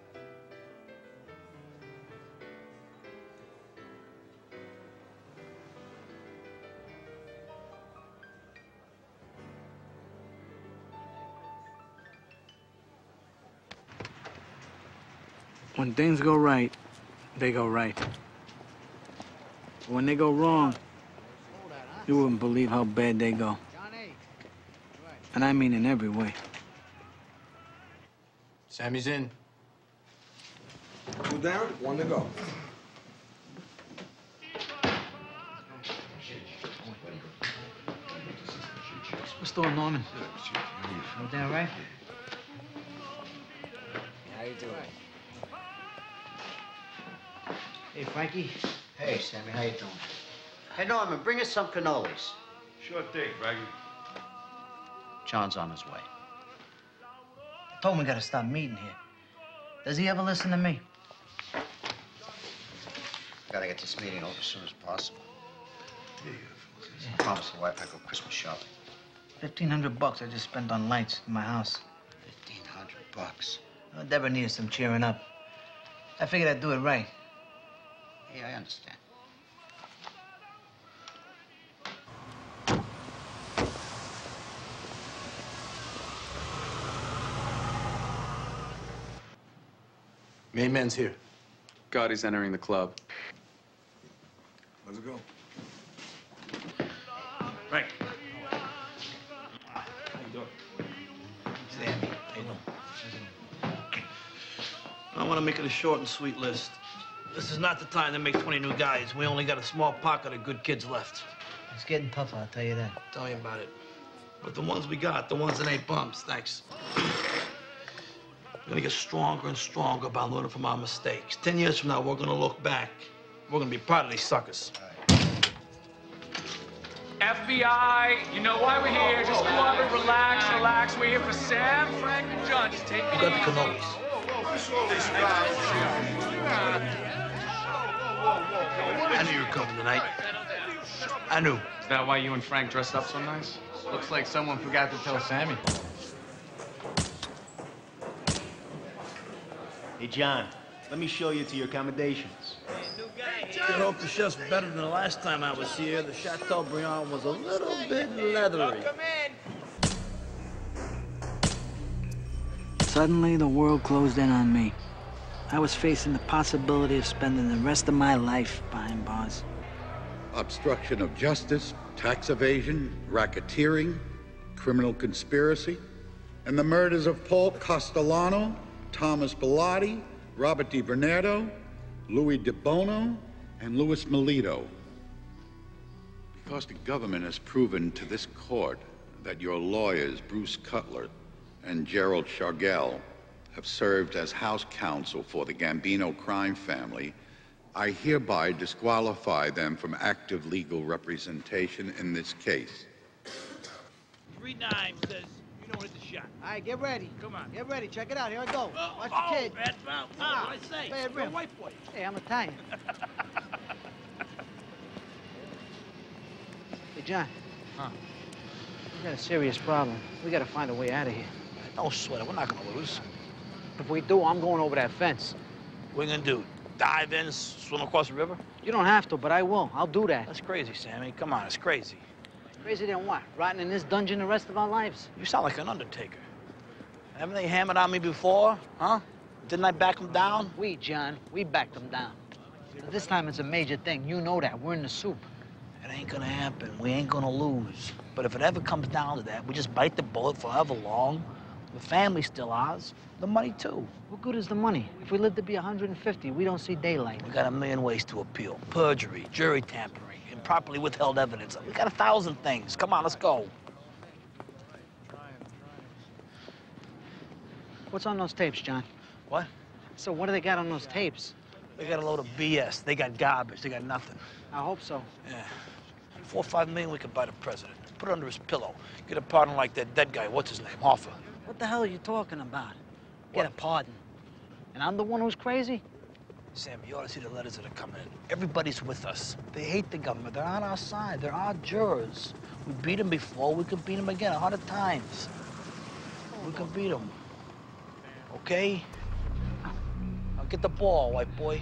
When things go right, they go right. When they go wrong, you wouldn't believe how bad they go. And I mean in every way. Sammy's in. 2 down, 1 to go. What's going on, Norman? No down right? How you doing? Hey, Frankie. Hey, Sammy, how you doing? Hey, Norman, bring us some cannolis. Sure thing, Frankie. John's on his way. I told him we gotta stop meeting here. Does he ever listen to me? Gotta get this meeting over as soon as possible. I promised the wife I'd go Christmas shopping. $1,500 I just spent on lights in my house. $1,500. Well, Deborah needed some cheering up. I figured I'd do it right. Yeah, I understand. Main man's here. Gotti's entering the club. Let's go. Frank. How you doing? Sammy, how you doing? I want to make it a short and sweet list. This is not the time to make 20 new guys. We only got a small pocket of good kids left. It's getting tougher, I'll tell you that. Tell me about it. But the ones we got, the ones that ain't bumps, thanks. We're gonna get stronger and stronger by learning from our mistakes. 10 years from now, we're gonna look back. We're gonna be proud of these suckers. FBI, you know why we're here. Just go over, relax, relax. We're here for Sam, Frank, and John. Just take We it got the cannolis. I knew you were coming tonight. I knew. Is that why you and Frank dressed up so nice? Looks like someone forgot to tell Sammy. Hey, John, let me show you to your accommodations. I hope the chef's better than the last time I was here. The Chateaubriand was a little bit leathery. Suddenly, the world closed in on me. I was facing the possibility of spending the rest of my life behind bars. Obstruction of justice, tax evasion, racketeering, criminal conspiracy, and the murders of Paul Castellano, Thomas Bellotti, Robert DiBernardo, Louis De Bono, and Louis Melito. Because the government has proven to this court that your lawyers, Bruce Cutler and Gerald Chargel, have served as house counsel for the Gambino crime family, I hereby disqualify them from active legal representation in this case. 3 dimes says you don't hit the shot. All right, get ready. Come on. Get ready. Check it out. Here I go. Watch Oh, the kid. bad foul. What did I say? Bad You're a rim. white boy. Hey, I'm Italian. Hey, John. Huh? We got a serious problem. We got to find a way out of here. Don't sweat it. We're not gonna lose. If we do, I'm going over that fence. What are you gonna do? Dive in, swim across the river? You don't have to, but I will. I'll do that. That's crazy, Sammy. Come on, it's crazy. Crazy than what? Rotting in this dungeon the rest of our lives? You sound like an undertaker. Haven't they hammered on me before, huh? Didn't I back them down? John, we backed them down. But this time it's a major thing. You know that. We're in the soup. It ain't gonna happen. We ain't gonna lose. But if it ever comes down to that, we just bite the bullet for however long. The family's still ours. The money, too. What good is the money? If we live to be 150, we don't see daylight. We got 1,000,000 ways to appeal. Perjury, jury tampering, improperly withheld evidence. We got 1,000 things. Come on, let's go. What's on those tapes, John? What? So what do they got on those tapes? They got a load of BS. They got garbage. They got nothing. I hope so. Yeah. 4 or 5 million we could buy the president. Put it under his pillow. Get a pardon like that dead guy. What's his name? Hoffa. What the hell are you talking about? Get a pardon. And I'm the one who's crazy? Sam, you ought to see the letters that are coming in. Everybody's with us. They hate the government. They're on our side. They're our jurors. We beat them before. We can beat them again 100 times. We can beat them. Okay? Now get the ball, white boy.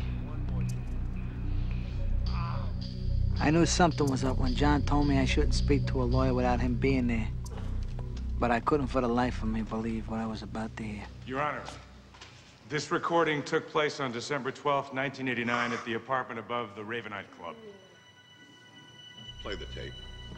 I knew something was up when John told me I shouldn't speak to a lawyer without him being there. But I couldn't for the life of me believe what I was about to hear. Your Honor, this recording took place on December 12th, 1989 at the apartment above the Ravenite Club. Play the tape.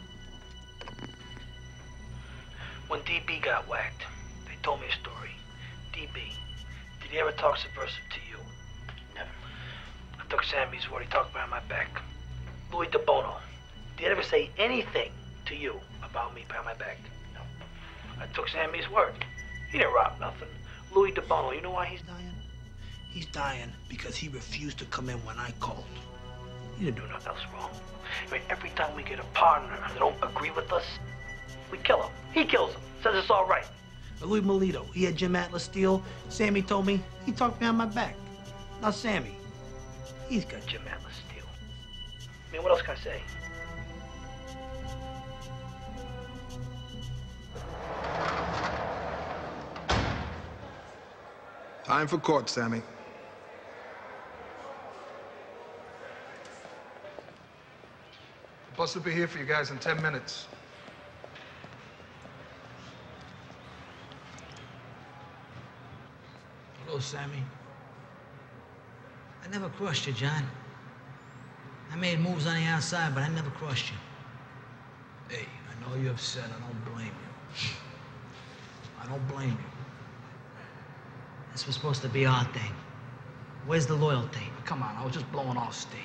When DB got whacked, they told me a story. DB, did he ever talk subversive to you? Never. I took Sammy's word. He talked behind my back. Louis De Bono, did he ever say anything to you about me behind my back? No. I took Sammy's word. He didn't rob nothing. Louis DeBono, you know why he's dying? He's dying because he refused to come in when I called. He didn't do nothing else wrong. I mean, every time we get a partner that don't agree with us, we kill him. He kills him. Says it's all right. But Louis Melito, he had Jim Atlas steal. Sammy told me he talked behind my back. Now Sammy, he's got Jim Atlas steal. I mean, what else can I say? Time for court, Sammy. The bus will be here for you guys in 10 minutes. Hello, Sammy. I never crossed you, John. I made moves on the outside, but I never crossed you. Hey, I know you're upset. I don't blame you. I don't blame you. This was supposed to be our thing. Where's the loyalty? Come on, I was just blowing off steam.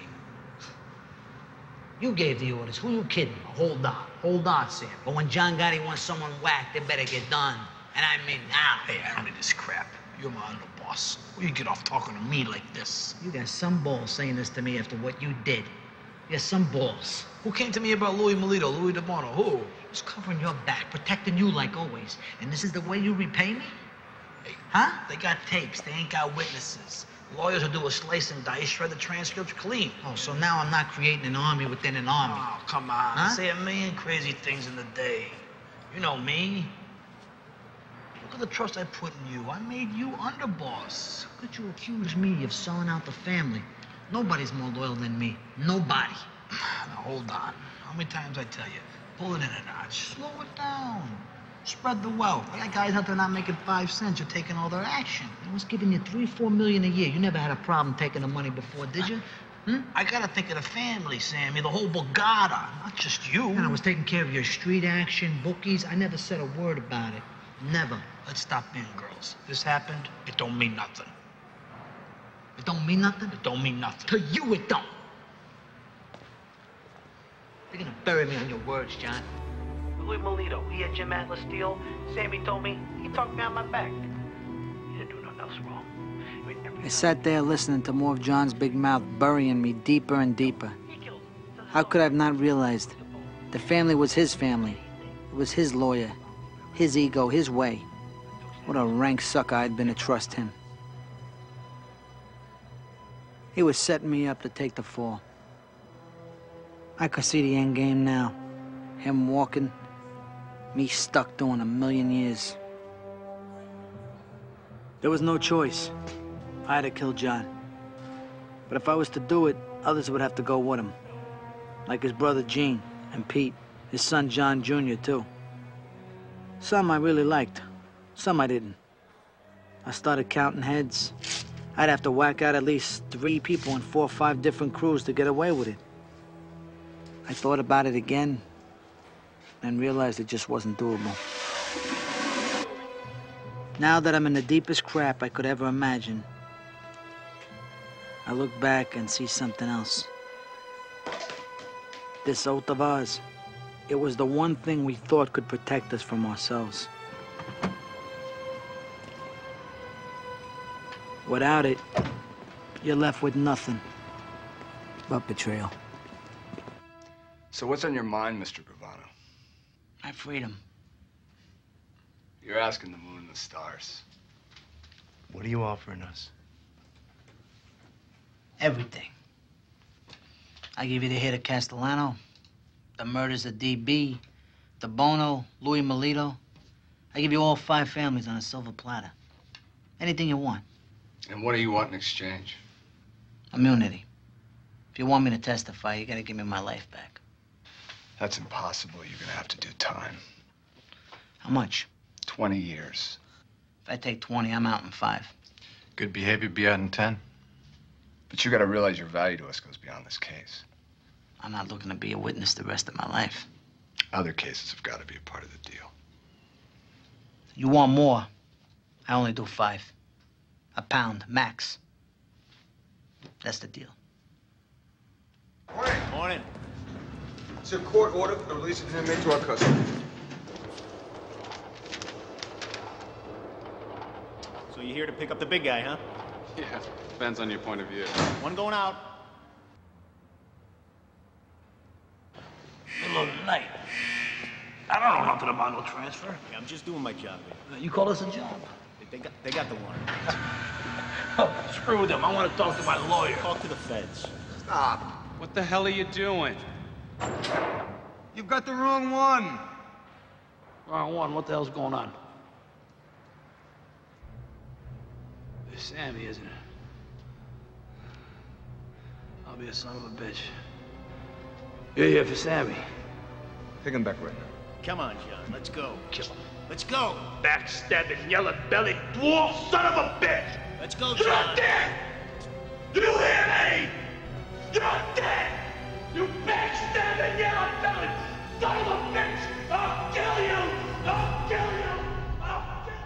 You gave the orders. Who you kidding? Hold on. Hold on, Sam. But when John Gotti wants someone whacked, they better get done. And I mean now. Hey, I don't need this crap. You're my underboss. Will you get off talking to me like this? You got some balls saying this to me after what you did. You got some balls. Who came to me about Louis Melito, Louis DeBono? Who? I was covering your back, protecting you like always. And this is the way you repay me? Huh? They got tapes. They ain't got witnesses. Lawyers will do a slice and dice, shred the transcripts clean. Oh, so now I'm not creating an army within an army. Oh, come on. Huh? I say a million crazy things in the day. You know me. Look at the trust I put in you. I made you underboss. How could you accuse me of selling out the family? Nobody's more loyal than me. Nobody. Now, hold on. How many times I tell you? Pull it in a notch. Slow it down. Spread the wealth. I got guys out there not making 5 cents. You're taking all their action. I was giving you $3-4 million a year. You never had a problem taking the money before, did you? I gotta think of the family, Sammy. The whole Bogata, not just you. And I was taking care of your street action, bookies. I never said a word about it. Never. Let's stop being girls. This happened. It don't mean nothing. It don't mean nothing? It don't mean nothing. To you, it don't. You're gonna bury me on your words, John. Louis Melito, he had Jim Atlas steal. Sammy told me he talked behind my back. He didn't do nothing else wrong. I sat there listening to more of John's big mouth burying me deeper and deeper. How could I have not realized? The family was his family. It was his lawyer, his ego, his way. What a rank sucker I'd been to trust him. He was setting me up to take the fall. I could see the end game now. Him walking, me stuck doing 1,000,000 years. There was no choice. I had to kill John. But if I was to do it, others would have to go with him. Like his brother Gene and Pete, his son John Jr. too. Some I really liked, some I didn't. I started counting heads. I'd have to whack out at least 3 people in 4 or 5 different crews to get away with it. I thought about it again and realized it just wasn't doable. Now that I'm in the deepest crap I could ever imagine, I look back and see something else. This oath of ours, it was the one thing we thought could protect us from ourselves. Without it, you're left with nothing but betrayal. So what's on your mind, Mr. Gravano? My freedom. You're asking the moon and the stars. What are you offering us? Everything. I give you the hit of Castellano, the murders of DB, the Bono, Louis Melito. I give you all 5 families on a silver platter. Anything you want. And what do you want in exchange? Immunity. If you want me to testify, you gotta give me my life back. That's impossible. You're gonna have to do time. How much? 20 years. If I take 20, I'm out in 5. Good behavior, be out in 10. But you gotta realize your value to us goes beyond this case. I'm not looking to be a witness the rest of my life. Other cases have got to be a part of the deal. You want more? I only do 5. A pound, max. That's the deal. Morning. Morning. It's a court order for the release of an inmate to our custody. So you're here to pick up the big guy, huh? Yeah, depends on your point of view. One going out. Middle of the night. I don't know nothing about no transfer. Yeah, I'm just doing my job here. You call this a job? They got the warrant. Oh, screw them. I want to talk to my lawyer. Talk to the feds. Stop. What the hell are you doing? You've got the wrong one. Wrong one. What the hell's going on? It's Sammy, isn't it? I'll be a son of a bitch. You're here for Sammy. Take him back right now. Come on, John. Let's go. Kill him. Let's go. Backstabbing, yellow-bellied dwarf son of a bitch! Let's go, You're John. dead! You hear me? You're dead! You backstabbing, yellow-bellied son of a bitch! I'll kill you! I'll kill you! I'll kill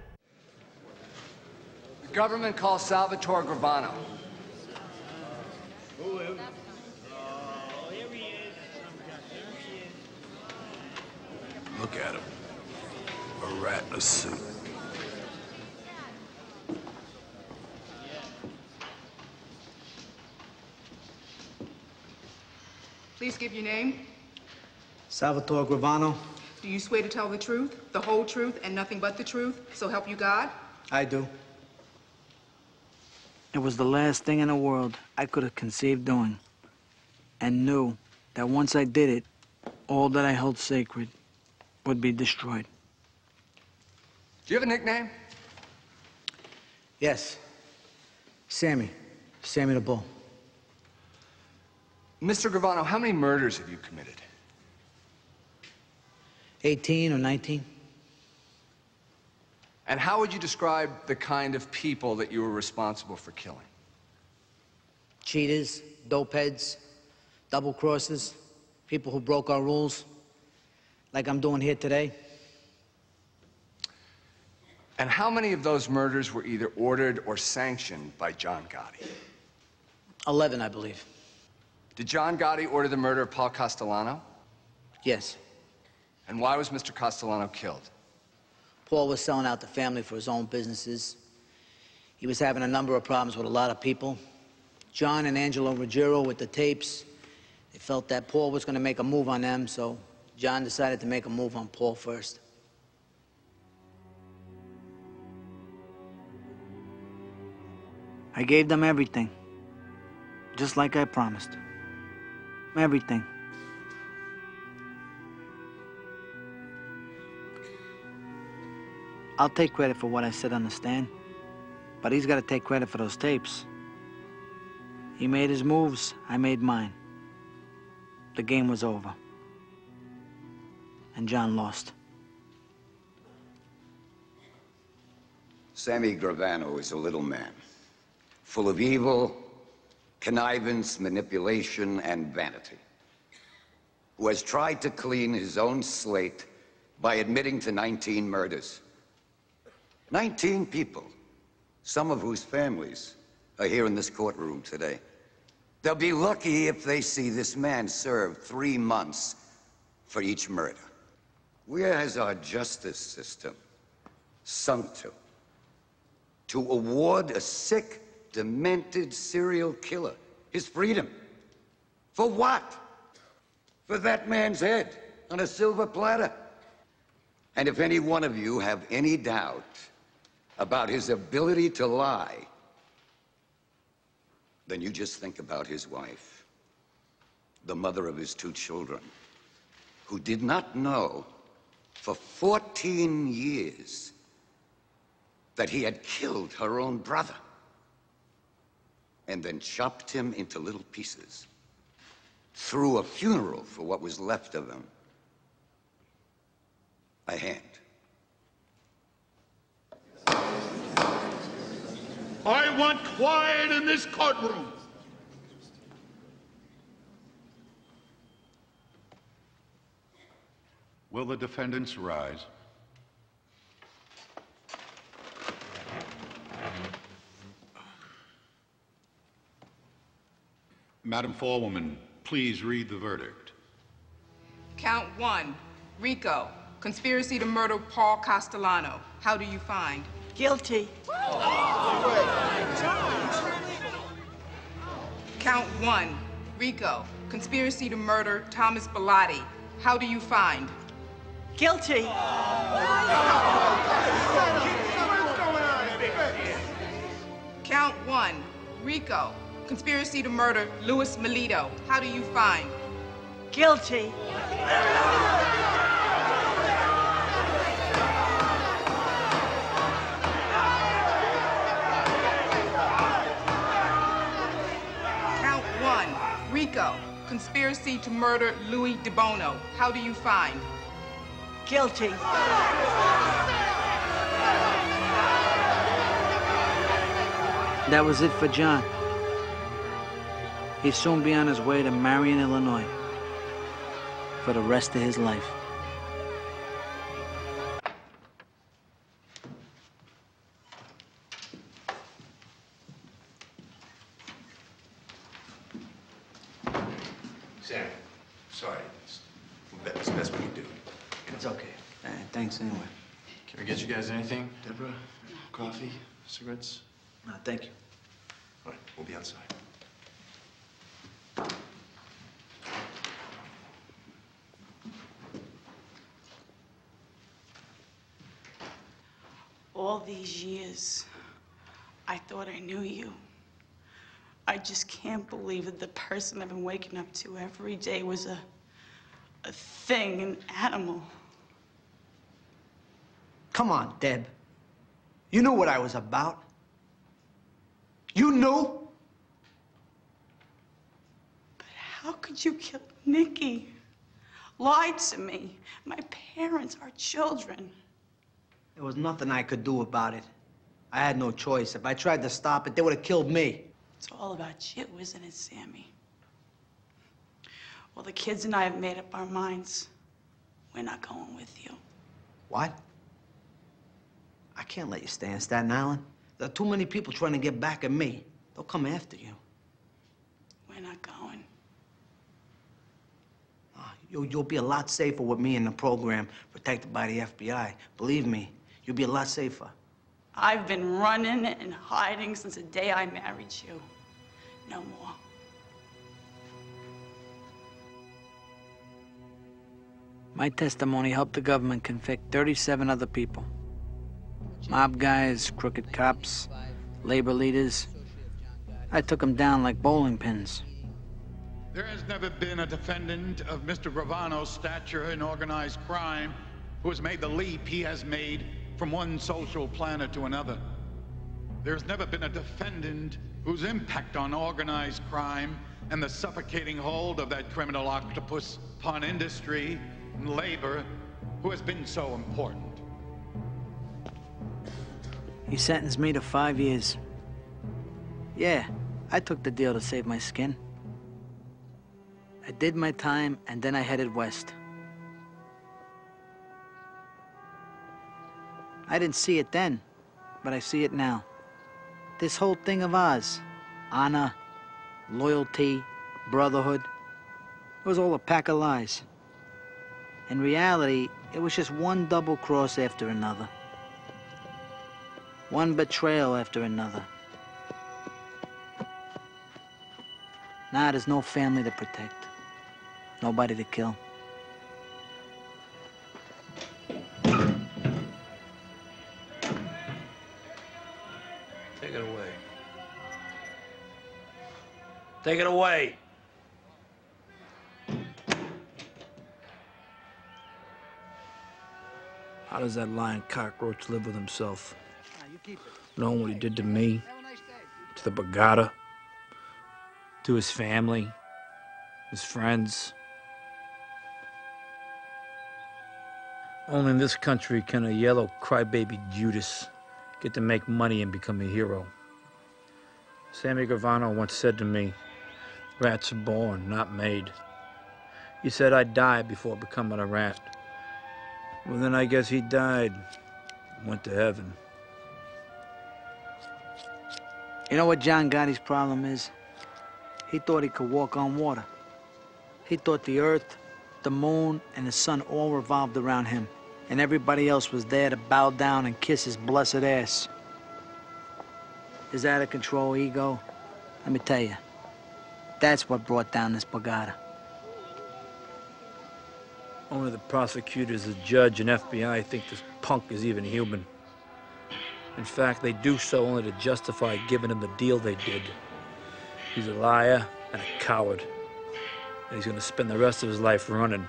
you! The government calls Salvatore Gravano. Look at him. A rat in a suit. Please give your name. Salvatore Gravano. Do you swear to tell the truth, the whole truth, and nothing but the truth, so help you God? I do. It was the last thing in the world I could have conceived doing, and knew that once I did it, all that I held sacred would be destroyed. Do you have a nickname? Yes. Sammy. Sammy the Bull. Mr. Gravano, how many murders have you committed? 18 or 19. And how would you describe the kind of people that you were responsible for killing? Cheaters, dopeheads, double crosses, people who broke our rules, like I'm doing here today. And how many of those murders were either ordered or sanctioned by John Gotti? 11, I believe. Did John Gotti order the murder of Paul Castellano? Yes. And why was Mr. Castellano killed? Paul was selling out the family for his own businesses. He was having a number of problems with a lot of people. John and Angelo Ruggiero with the tapes, they felt that Paul was going to make a move on them, so John decided to make a move on Paul first. I gave them everything, just like I promised. Everything. I'll take credit for what I said on the stand, but he's got to take credit for those tapes. He made his moves, I made mine. The game was over. And John lost. Sammy Gravano is a little man, full of evil, connivance, manipulation, and vanity, who has tried to clean his own slate by admitting to 19 murders. 19 people, some of whose families are here in this courtroom today. They'll be lucky if they see this man serve 3 months for each murder. Where has our justice system sunk to? To award a sick, demented serial killer his freedom. For what? For that man's head on a silver platter. And if any one of you have any doubt about his ability to lie, then you just think about his wife, the mother of his 2 children, who did not know for 14 years that he had killed her own brother and then chopped him into little pieces, threw a funeral for what was left of him, a hand. I want quiet in this courtroom. Will the defendants rise? Madam Forewoman, please read the verdict. Count 1, RICO, conspiracy to murder Paul Castellano. How do you find? Guilty. Count 1, RICO, conspiracy to murder Thomas Bellotti. How do you find? Guilty. Count 1, RICO, conspiracy to murder Louis Melito. How do you find? Guilty. Count 1, RICO, conspiracy to murder Louis DeBono. How do you find? Guilty. That was it for John. He'd soon be on his way to Marion, Illinois, for the rest of his life. Sam, sorry. It's the best we can do. It's okay. Thanks anyway. Can we get you guys anything? Deborah? Coffee? Cigarettes? No, thank you. All right, we'll be outside. All these years, I thought I knew you. I just can't believe that the person I've been waking up to every day was a thing, an animal. Come on, Deb. You knew what I was about. You knew? How could you kill Nikki? Lied to me. My parents, our children. There was nothing I could do about it. I had no choice. If I tried to stop it, they would have killed me. It's all about you, isn't it, Sammy? Well, the kids and I have made up our minds. We're not going with you. What? I can't let you stay in Staten Island. There are too many people trying to get back at me. They'll come after you. We're not going. You'll be a lot safer with me in the program, protected by the FBI. Believe me, you'll be a lot safer. I've been running and hiding since the day I married you. No more. My testimony helped the government convict 37 other people. Mob guys, crooked cops, labor leaders. I took them down like bowling pins. There has never been a defendant of Mr. Gravano's stature in organized crime who has made the leap he has made from one social planet to another. There has never been a defendant whose impact on organized crime and the suffocating hold of that criminal octopus upon industry and labor who has been so important. He sentenced me to 5 years. Yeah, I took the deal to save my skin. I did my time, and then I headed west. I didn't see it then, but I see it now. This whole thing of ours, honor, loyalty, brotherhood, it was all a pack of lies. In reality, it was just one double cross after another. One betrayal after another. Now there's no family to protect. Nobody to kill. Take it away. Take it away. How does that lying cockroach live with himself? Knowing what he did to me, to the Bagata, to his family, his friends. Only in this country can a yellow crybaby Judas get to make money and become a hero. Sammy Gravano once said to me, rats are born, not made. He said I'd die before becoming a rat. Well, then I guess he died, went to heaven. You know what John Gotti's problem is? He thought he could walk on water. He thought the earth, the moon, and the sun all revolved around him. and everybody else was there to bow down and kiss his blessed ass. His out-of-control ego, let me tell you, that's what brought down this Borgata. Only the prosecutors, the judge, and FBI think this punk is even human. In fact, they do so only to justify giving him the deal they did. He's a liar and a coward, and he's gonna spend the rest of his life running.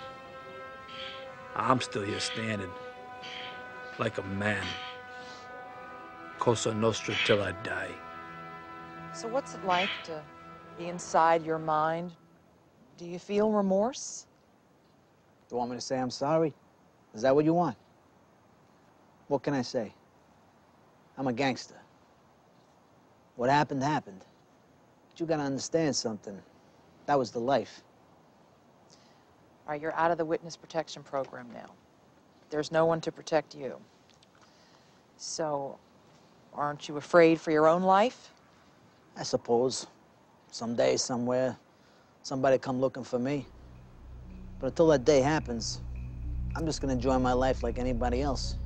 I'm still here standing, like a man. Cosa Nostra till I die. So what's it like to be inside your mind? Do you feel remorse? You want me to say I'm sorry? Is that what you want? What can I say? I'm a gangster. What happened, happened. But you gotta understand something. That was the life. All right, you're out of the witness protection program now. There's no one to protect you. So, aren't you afraid for your own life? I suppose. Someday, somewhere, somebody come looking for me. But until that day happens, I'm just gonna enjoy my life like anybody else.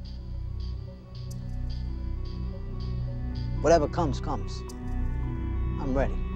Whatever comes, comes. I'm ready.